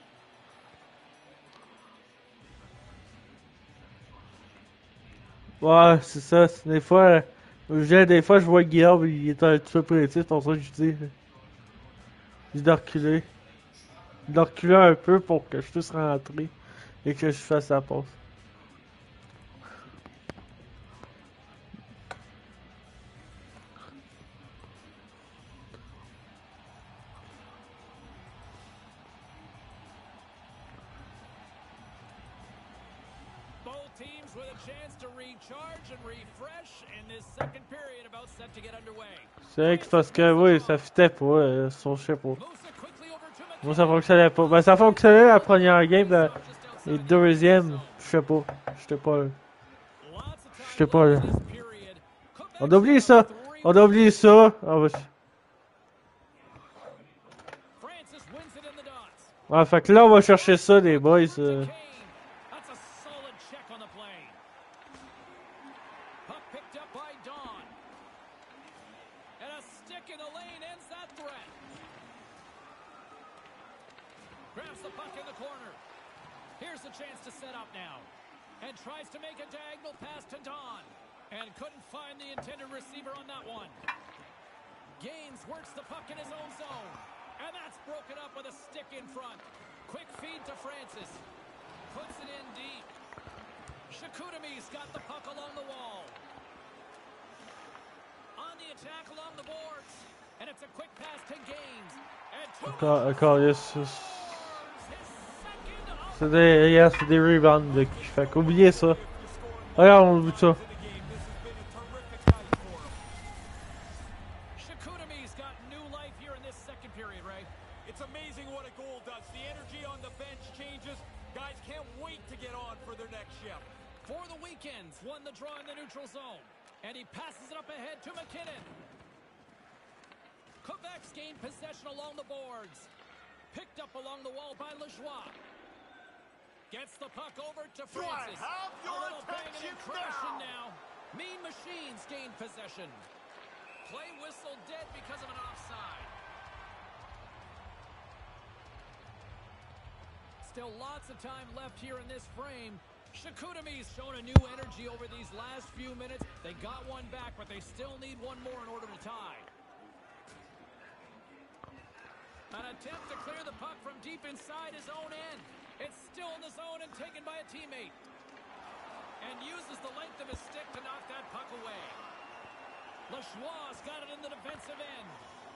Ouais, c'est ça. c'est Des fois, je des fois, je vois Guillaume, il est un petit peu pressé, c'est pour ça que je dis. Je dis de reculer. De reculer un peu pour que je puisse rentrer et que je fasse la passe. Both teams with a chance to recharge and refresh in this second period about set to get underway. C'est vrai que c'est parce que, oui, ça fitait pas, euh, son je sais pas. Moves it quickly over to Moi, ça fonctionnait pas. Ben, ça fonctionnait la première game, la, les deuxièmes, je sais pas. J'étais pas là. J'étais pas là. On a oublié ça. On a oublié ça. Ah, bah, Francis wins it in the dots. ouais, fait que là, on va chercher ça, les boys. euh. Kane. That's a solid check on the play. Puck picked up by Dawn. And a stick in the lane ends that threat. Grabs the puck in the corner. Here's the chance to set up now. And tries to make a diagonal pass to Dawn. And couldn't find the intended receiver on that one. Gaines works the puck in his own zone. And that's broken up with a stick in front. Quick feed to Francis. Puts it in deep. Shakutami's got the puck along the wall. On the attack along the boards. And it's a quick pass to Gaines. And two Encore, encore, yes. yes. his second of C'est des, yes, c'est des rebounds, de, fait qu'oubliez ça. Regarde, on oublie ça. Shakutami's got new life here in this second period, Ray. It's amazing what a goal does. The energy on the bench changes. Guys can't wait to get on for their next shift. For the weekends, won the draw in the neutral zone. And he passes it up ahead to McKinnon. Quebec's gained possession along the boards. Picked up along the wall by Lajoie. Gets the puck over to Francis. have A your little banging and attention crashing now. Mean Machines gain possession. Play whistle dead because of an offside. Still lots of time left here in this frame. Shakutami's shown a new energy over these last few minutes. They got one back, but they still need one more in order to tie. An attempt to clear the puck from deep inside his own end. It's still in the zone and taken by a teammate. And uses the length of his stick to knock that puck away. Lajoie's got it in the defensive end.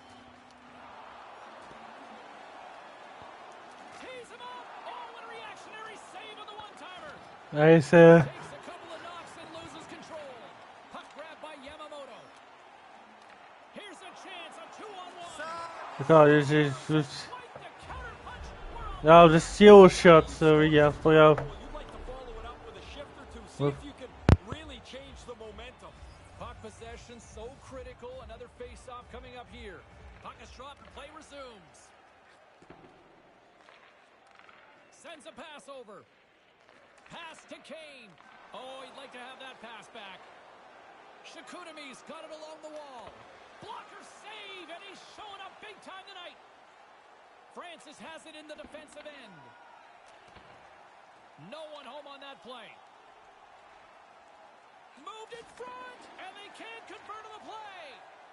Tees him up. Oh, what a reactionary save on the one-timer. Ouais, c'est. Takes a couple of knocks and loses control. Puck grabbed by Yamamoto. Here's a chance, a two-on-one. D'accord, j'ai. j'ai- Quite the counter-punch. We're Non, on j'ai steel shot, ça, regarde, c'est pas grave. Well, you'd like to follow it up with a shift or two. See Well- if you can really change the momentum. puck possession so critical. Another face-off coming up here. Puck is dropped and play resumes. Sends a pass over. Pass to Kane. Oh, he'd like to have that pass back. Shakutami's got it along the wall. Blocker save, and he's showing up big time tonight. Francis has it in the defensive end. No one home on that play. Moved in front, and they can't convert on the play.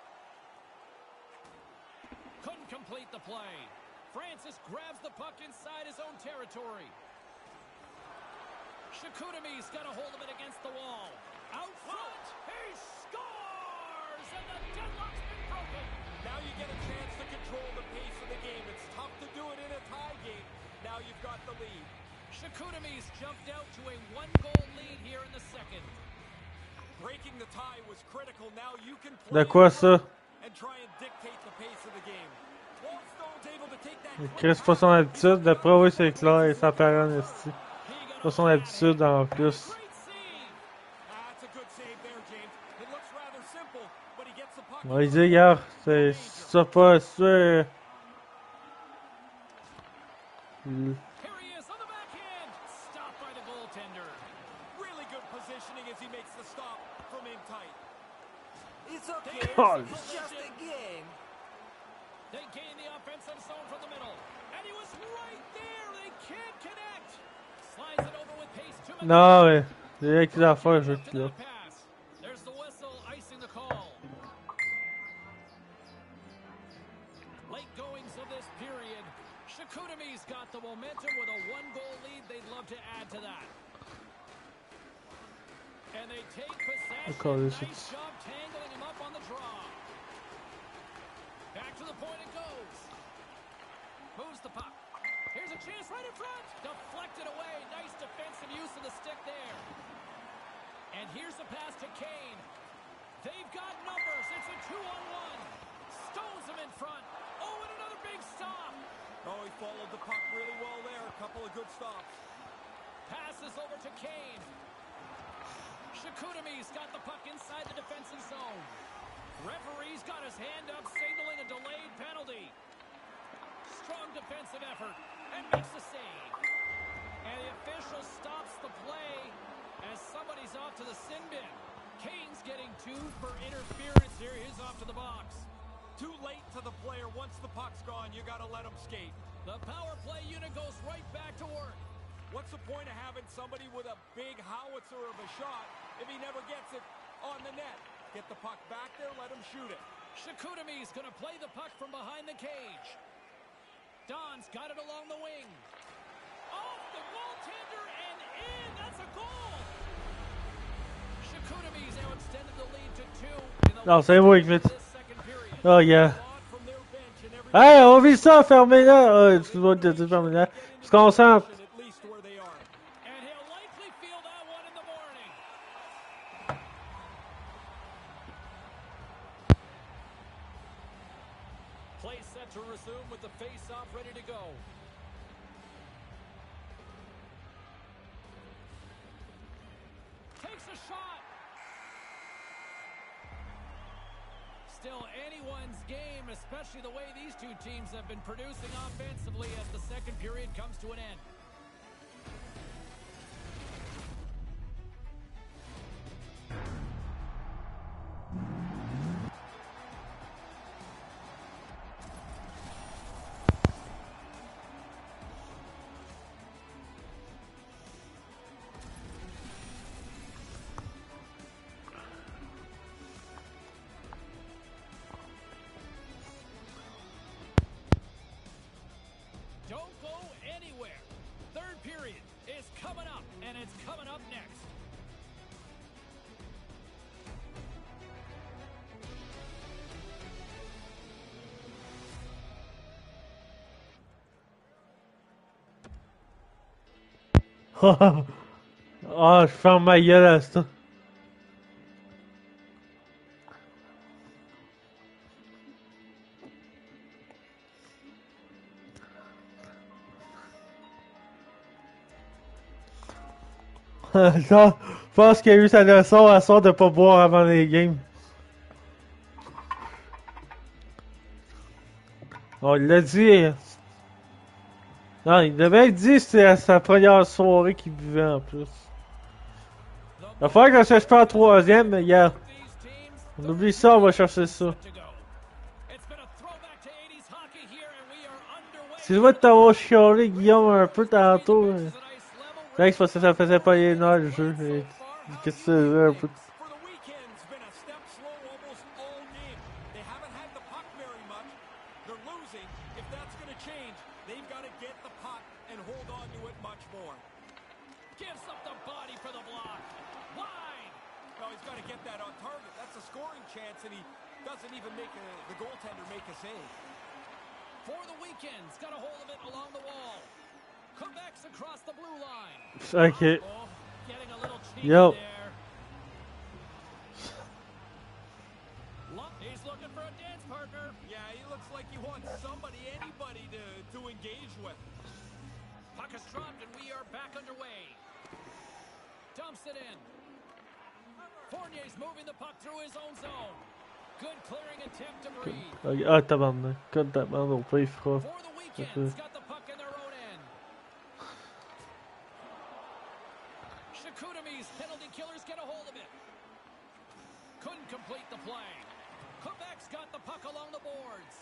Couldn't complete the play. Francis grabs the puck inside his own territory. Shakutami's got a hold of it against the wall. Out front, he scores, and the deadlock's been broken. Now you get a chance to control the pace of the game. It's tough to do it in a tie game. Now you've got the lead. Shakutami's jumped out to a one-goal lead here in the second. Breaking the tie was critical. Now you can play De quoi ça? and try and dictate the pace of the game. Wallstone's able to take that. Chris, c'est pas son habitude. D'après, oui, c'est clair. Ça paraît en esti. C'est pas son habitude en plus. Great save. That's a good save there, James. It looks rather simple, but he gets the puck. On va dire, regarde, c'est ça pas sûr. Here he is on the backhand. Stopped by the goaltender. Really good positioning as he makes the stop from in tight. It's okay. Oh, It's just a game. They gain the offensive zone from the middle. And he was right there. They can't connect. Slides it over with pace to non, mais c'est avec les affaires, je to là. the pass. There's the whistle icing the call. Late goings of this period. Shakutami's got the momentum with a one-goal lead. They'd love to add to that. And they take call possession. this Nice it's- job tangling him up on the draw. Back to the point it goes. Moves the puck. Here's a chance right in front. Deflected away. Nice defensive use of the stick there. And here's a pass to Kane. They've got numbers. It's a two-on-one. Stones him in front. Oh, and another big stop. Oh, he followed the puck really well there. A couple of good stops. Passes over to Kane. Shakutami's got the puck inside the defensive zone. Referee's got his hand up, signaling a delayed penalty. Strong defensive effort, and makes the save. And the official stops the play as somebody's off to the sin bin. Kane's getting two for interference here. He's off to the box. Too late to the player. Once the puck's gone, you got to let him skate. The power play unit goes right back to work. What's the point of having somebody with a big howitzer of a shot if he never gets it on the net? Get the puck back there, let him shoot it. Shakutami's going to play the puck from behind the cage. Don's got it along the wing. Off the goaltender and in. That's a goal. Shakutami's now extended the lead to two. in the Non, c'est last moi minutes qui of vais. this second period. Oh, yeah. On from their bench and every Hey, on vit ça, fermez-la! Ah, excuse-moi de dire fermez-la. Je suis concentre. at least where they are. And he'll likely feel that one in the morning. Play set to resume with the face-off ready to go. Takes a shot. Still anyone's game, especially the way these two teams have been producing offensively as the second period comes to an end. Don't go anywhere. Third period is coming up, and it's coming up next. Ah, je ferme ma gueule à ça. Ça, je pense qu'il a eu sa leçon à soir de pas boire avant les games. On l'a dit. Non, il devait être dit que c'était sa première soirée qu'il buvait en plus. Il va falloir qu'on cherche pas en troisième, mais regarde. These teams On oublie ça, on va chercher ça. to go. It's been a throwback to eighties hockey here, and we are underway. Si je vois t'avoir chialé, Guillaume, un peu tantôt, euh, At ice level, c'est vrai que c'est parce que ça faisait pas les nerfs, le jeu. et Qu'est-ce que tu faisais un peu? For the weekend's been a step slow almost all game. They haven't had the puck very much. They're losing. If that's going to change, they've got to get the puck and hold on to it much more. gives up the body for the block. Wide. No, he's got to get that on target. That's a scoring chance, and he doesn't even make a, the goaltender make a save. For the weekend's got a hold of it along the wall. Quebec's across the blue line. Ok. Oh, getting a little cheeky Yo. there. Lo- He's looking for a dance partner. Yeah, he looks like he wants somebody, anybody to, to engage with. Puck is dropped and we are back underway. Dumps it in. Fournier's moving the puck through his own zone. Good clearing attempt to breathe. Ok. Ah, tabarnak. Code tabarnak, au pire, il fera. For the weekend's got the puck in their own end. Shakutami's penalty killers get a hold of it. Couldn't complete the play. Quebec's got the puck along the boards.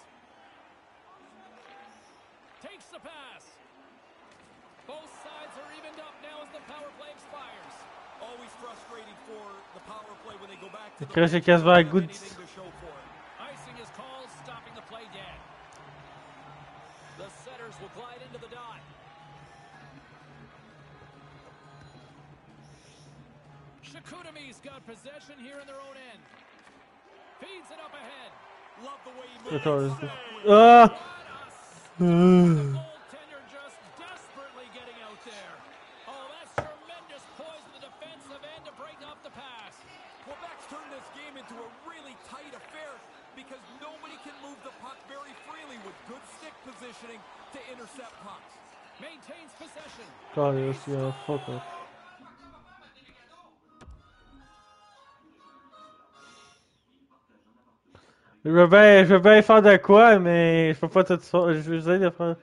Takes the pass. Both sides are evened up now as the power play expires. Always frustrating for the power play when they go back to the Cred că bench. chiar They va don't have good. anything to show for it. Icing is called, stopping the play dead. The setters will glide into the dot. Shakutami's got possession here in their own end. Feeds it up ahead. Love the way he C'est moves. toi, c'est- Ah! What a s- the goaltender just desperately getting out there. Oh, that's tremendous poise in the defensive end to break up the pass. Quebec's turned this game into a really tight affair because nobody can move the puck very freely with good stick positioning to intercept pucks. Maintains possession. Cara, esse é foda. Je veux bien, je veux bien faire de quoi, mais je peux pas tout ça. Je veux essayer de faire.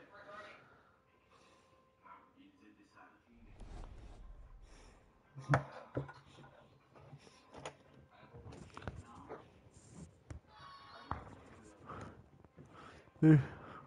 Euh.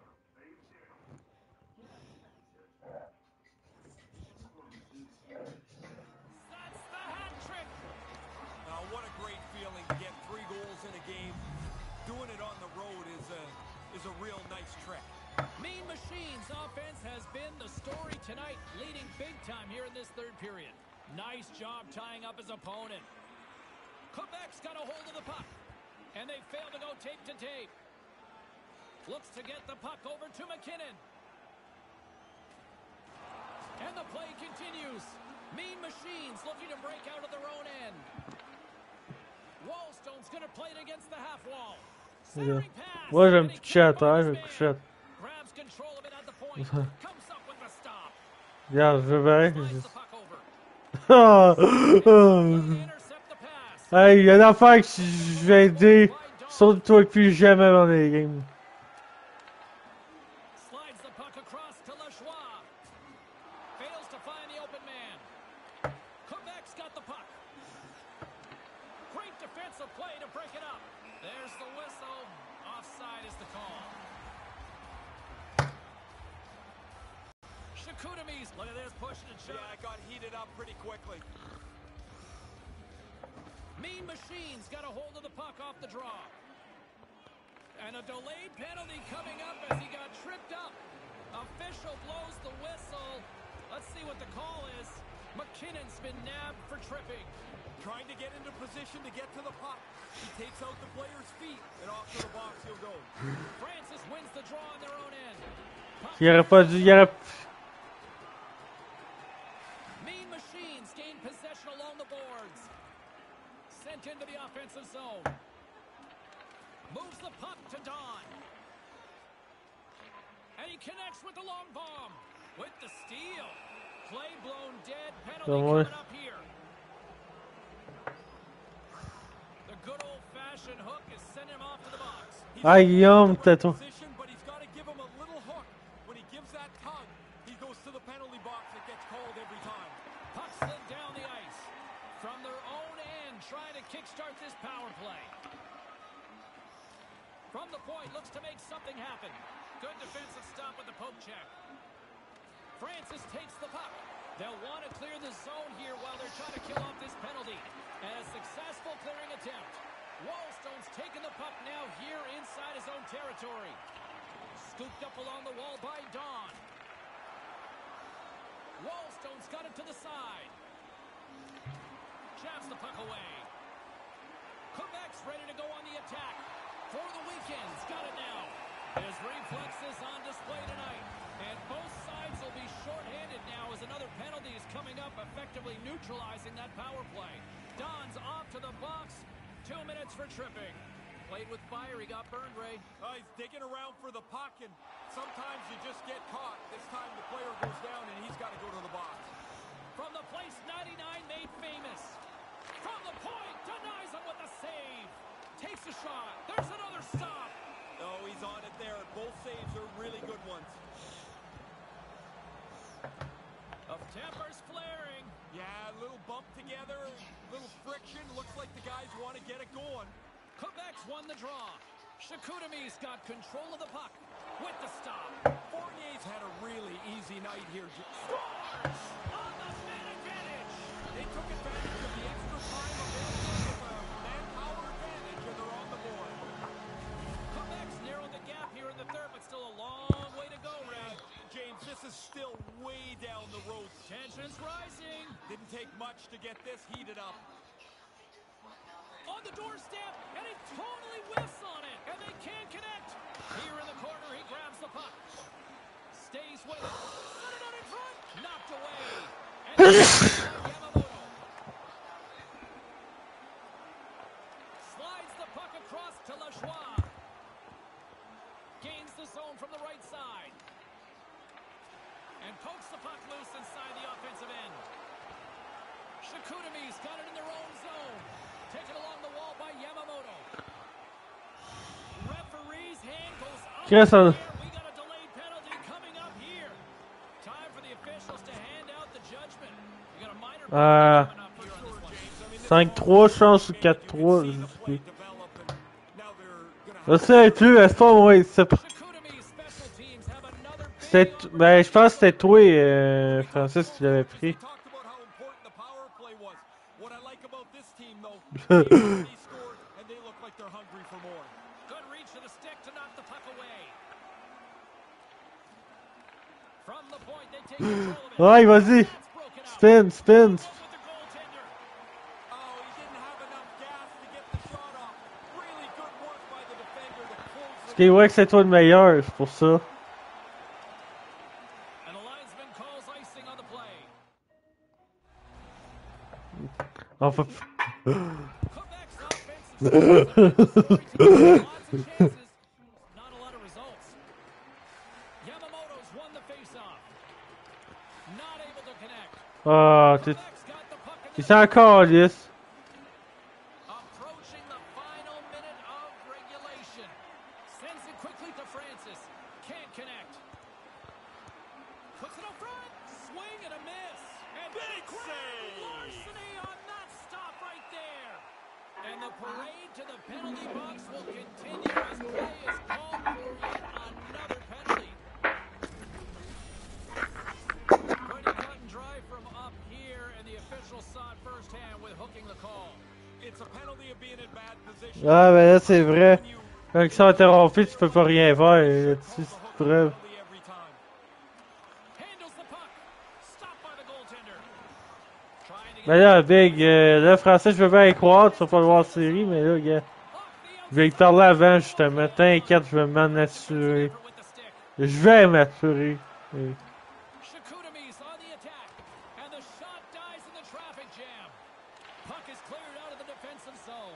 That's the hat trick. Uh, what a great feeling to get three goals in a game. Doing it on the road is a is a real nice trick. Mean Machines offense has been the story tonight, leading big time here in this third period. Nice job tying up his opponent. Quebec's got a hold of the puck, and they fail to go tape to tape. Looks to get the puck over to McKinnon. And the play continues. Mean Machines looking to break out of their own end. Wallstone's going to play it against the half wall. Centering pass. Moi, j'aime and he pitcher à can't terre, find je his man. couchette. Grabs control of it at the point. Comes up with the stop. Regarde, je veux bien. Slides the puck over. Ah! Looking to intercept the pass. Hey, il y a une affaire que je vais dire. Saute toi plus jamais dans les games. Slides the puck across to Lachois. Fails to find the open man. Quebec's got the puck. Great defensive play to break it up. There's the whistle. Offside is the call. Shakutami's, look at this, pushing and Yeah, shoving. it got heated up pretty quickly. Mean Machines got a hold of the puck off the draw. And a delayed penalty coming up as he got tripped up. Official blows the whistle. Let's see what the call is. McKinnon's been nabbed for tripping. Trying to get into position to get to the puck. He takes out the player's feet, and off to the box he'll go. Francis wins the draw on their own end. Puck Il aurait pas dû. Il aurait. Mean Machines gain possession along the boards. Sent into the offensive zone. Moves the puck to Don. And he connects with the long bomb. With the steal. Play blown dead. Penalty Don't worry. coming up here. The good old-fashioned hook is sending him off to the box. He's Ay, in the Guillaume, right t'as tout. position, but he's got to give him a little hook. When he gives that tug, he goes to the penalty box. It gets called every time. Puck slid down the ice. From their own end, trying to kickstart this power play. From the point, looks to make something happen. Good defensive stop with the poke check. Francis takes the puck. They'll want to clear the zone here while they're trying to kill off this penalty. And a successful clearing attempt. Wallstone's taking the puck now here inside his own territory. Scooped up along the wall by Don. Wallstone's got it to the side. Jabs the puck away. Quebec's ready to go on the attack. For the weekend's got it now. His reflexes on display tonight. And both sides will be shorthanded now as another penalty is coming up, effectively neutralizing that power play. Don's off to the box. Two minutes for tripping. Played with fire. He got burned, Ray. Uh, he's digging around for the puck, and sometimes you just get caught. This time the player goes down, and he's got to go to the box. From the place ninety-nine made famous. From the point, denies him with a save. Takes a shot. There's another stop. Oh, he's on it there. Both saves are really good ones. Of tempers flaring. Yeah, a little bump together, a little friction. Looks like the guys want to get it going. Quebec's won the draw. Chicoutimi's got control of the puck with the stop. Fournier's had a really easy night here. Scores on the man advantage. They took advantage of the extra time available with a manpower advantage, and they're on the board. Quebec's narrowed the gap here in the third, but still a long way to go, Ray. James, this is still way down the road. Tension's rising. Didn't take much to get this heated up. On the doorstep, and he totally whiffs on it, and they can't connect. Here in the corner, he grabs the puck. Stays with it. Set it out in front. Knocked away. And Yamamoto. Slides the puck across to Lajoie. Gains the zone from the right side. And pokes the puck loose inside the offensive end. Chicoutimi's got it in their own zone. Taken along the wall by Yamamoto. Referee's hand goes up. Chris, uh, We got a delayed penalty coming up here. Time for the officials to hand out the judgment. We got a minor Uh, penalty coming up here on this one. cinq trois, chance ou quatre trois. Now they're gonna Je sais, tu, est-ce pas moi? C'est Chicoutimi's special teams have another big C'était, ben, je pense que c'était toi, euh, Francis, qui l'avait pris. talked about how important the power play was. What I like about this team, though, they scored and they look like they're hungry for more. good reach to the stick to knock the puck away. From the point, they take control of it. Ouais, vas-y. That's broken out. Spin, spin. With the goaltender. Oh, he didn't have enough gas to get the shot off. Really good work by the defender to close Ok, the ouais que c'est toi le meilleur, c'est pour ça. And the linesman calls icing on the play. Enfin, Quebec's offensive scoring lots of chances, not a lot of results. Yamamoto's won the faceoff. Not able to connect. ah, t'es, Quebec's got the puck in t'es the encore lisse. approaching the final minute of regulation. Sends it quickly to Francis. Can't connect. Puts it up front. Swing and a miss. And Big Greg save. Larceny on that stop right there. And the parade to the penalty box will continue as play is called for yet another penalty. Pretty cut and dry from up here, and the officials saw it firsthand with hooking the call. It's a penalty of being in bad position. Ah, ben là, c'est vrai. Quand ils sont interrompus, tu peux pas rien faire. Là-dessus, c'est preuve. Penalty every time. Handles the puck. Stopped by the goaltender. Trying to get Ben là, Big, euh, là, Français, je veux bien y croire, tu vas pas le voir en série, mais là, gars, off the je vais y parler avant, justement. T'inquiète, je vais m'en assurer. outside with the stick. Je vais m'assurer. Oui. Chicoutimi's on the attack, and the shot dies in the traffic jam. Puck is cleared out of the defensive zone.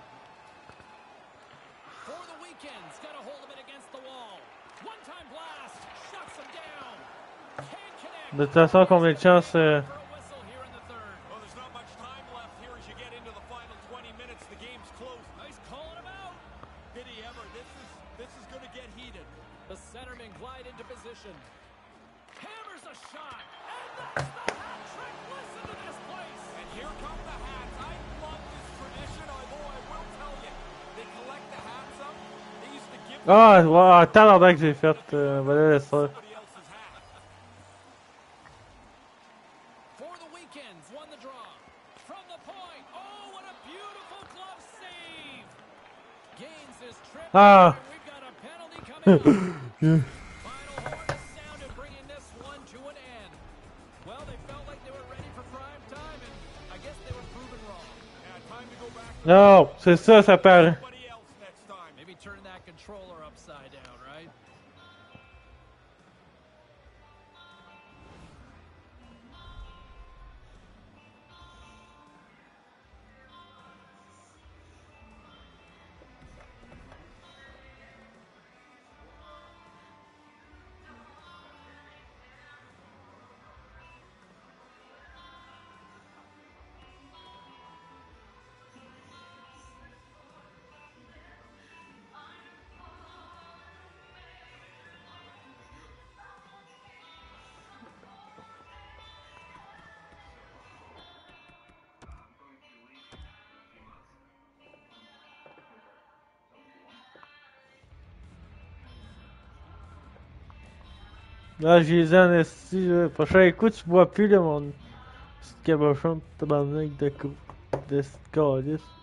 For the weekend's got a hold of it against the wall. One-time blast, shuts him down. Can't connect. De toute façon, combien de chances... euh, For a whistle here in the third. Well, there's not much time left here as you get into the final twenty minutes. The game's close. He's calling him out. Pity ever. This is this is going to get heated. The centerman glide into position. Hammers a shot, and that's the hat trick. Listen to this place. And Here come the hats. I love this tradition, although I will tell you, they collect the hats up. They used to give them Ah, wow, tabarnak que j'ai fait. Euh, voilà, ça. somebody else's hat. For the Weekends, won the draw. From the point. Oh, what a beautiful glove save. Gains his trip. Ah. And we've got a penalty coming up. Final horn sounded, bringing this one to an end. Well, they felt like they were ready for prime time, and I guess they were proven wrong. Yeah, time to go back to Non, c'est ça, ça paraît. somebody else next time. Maybe turn that controller upside down, right? Là, j'ai les en esti, là. Prochain coup, tu bois plus, là, mon. Petit cabochon de tabarnak de cou. De ce calice.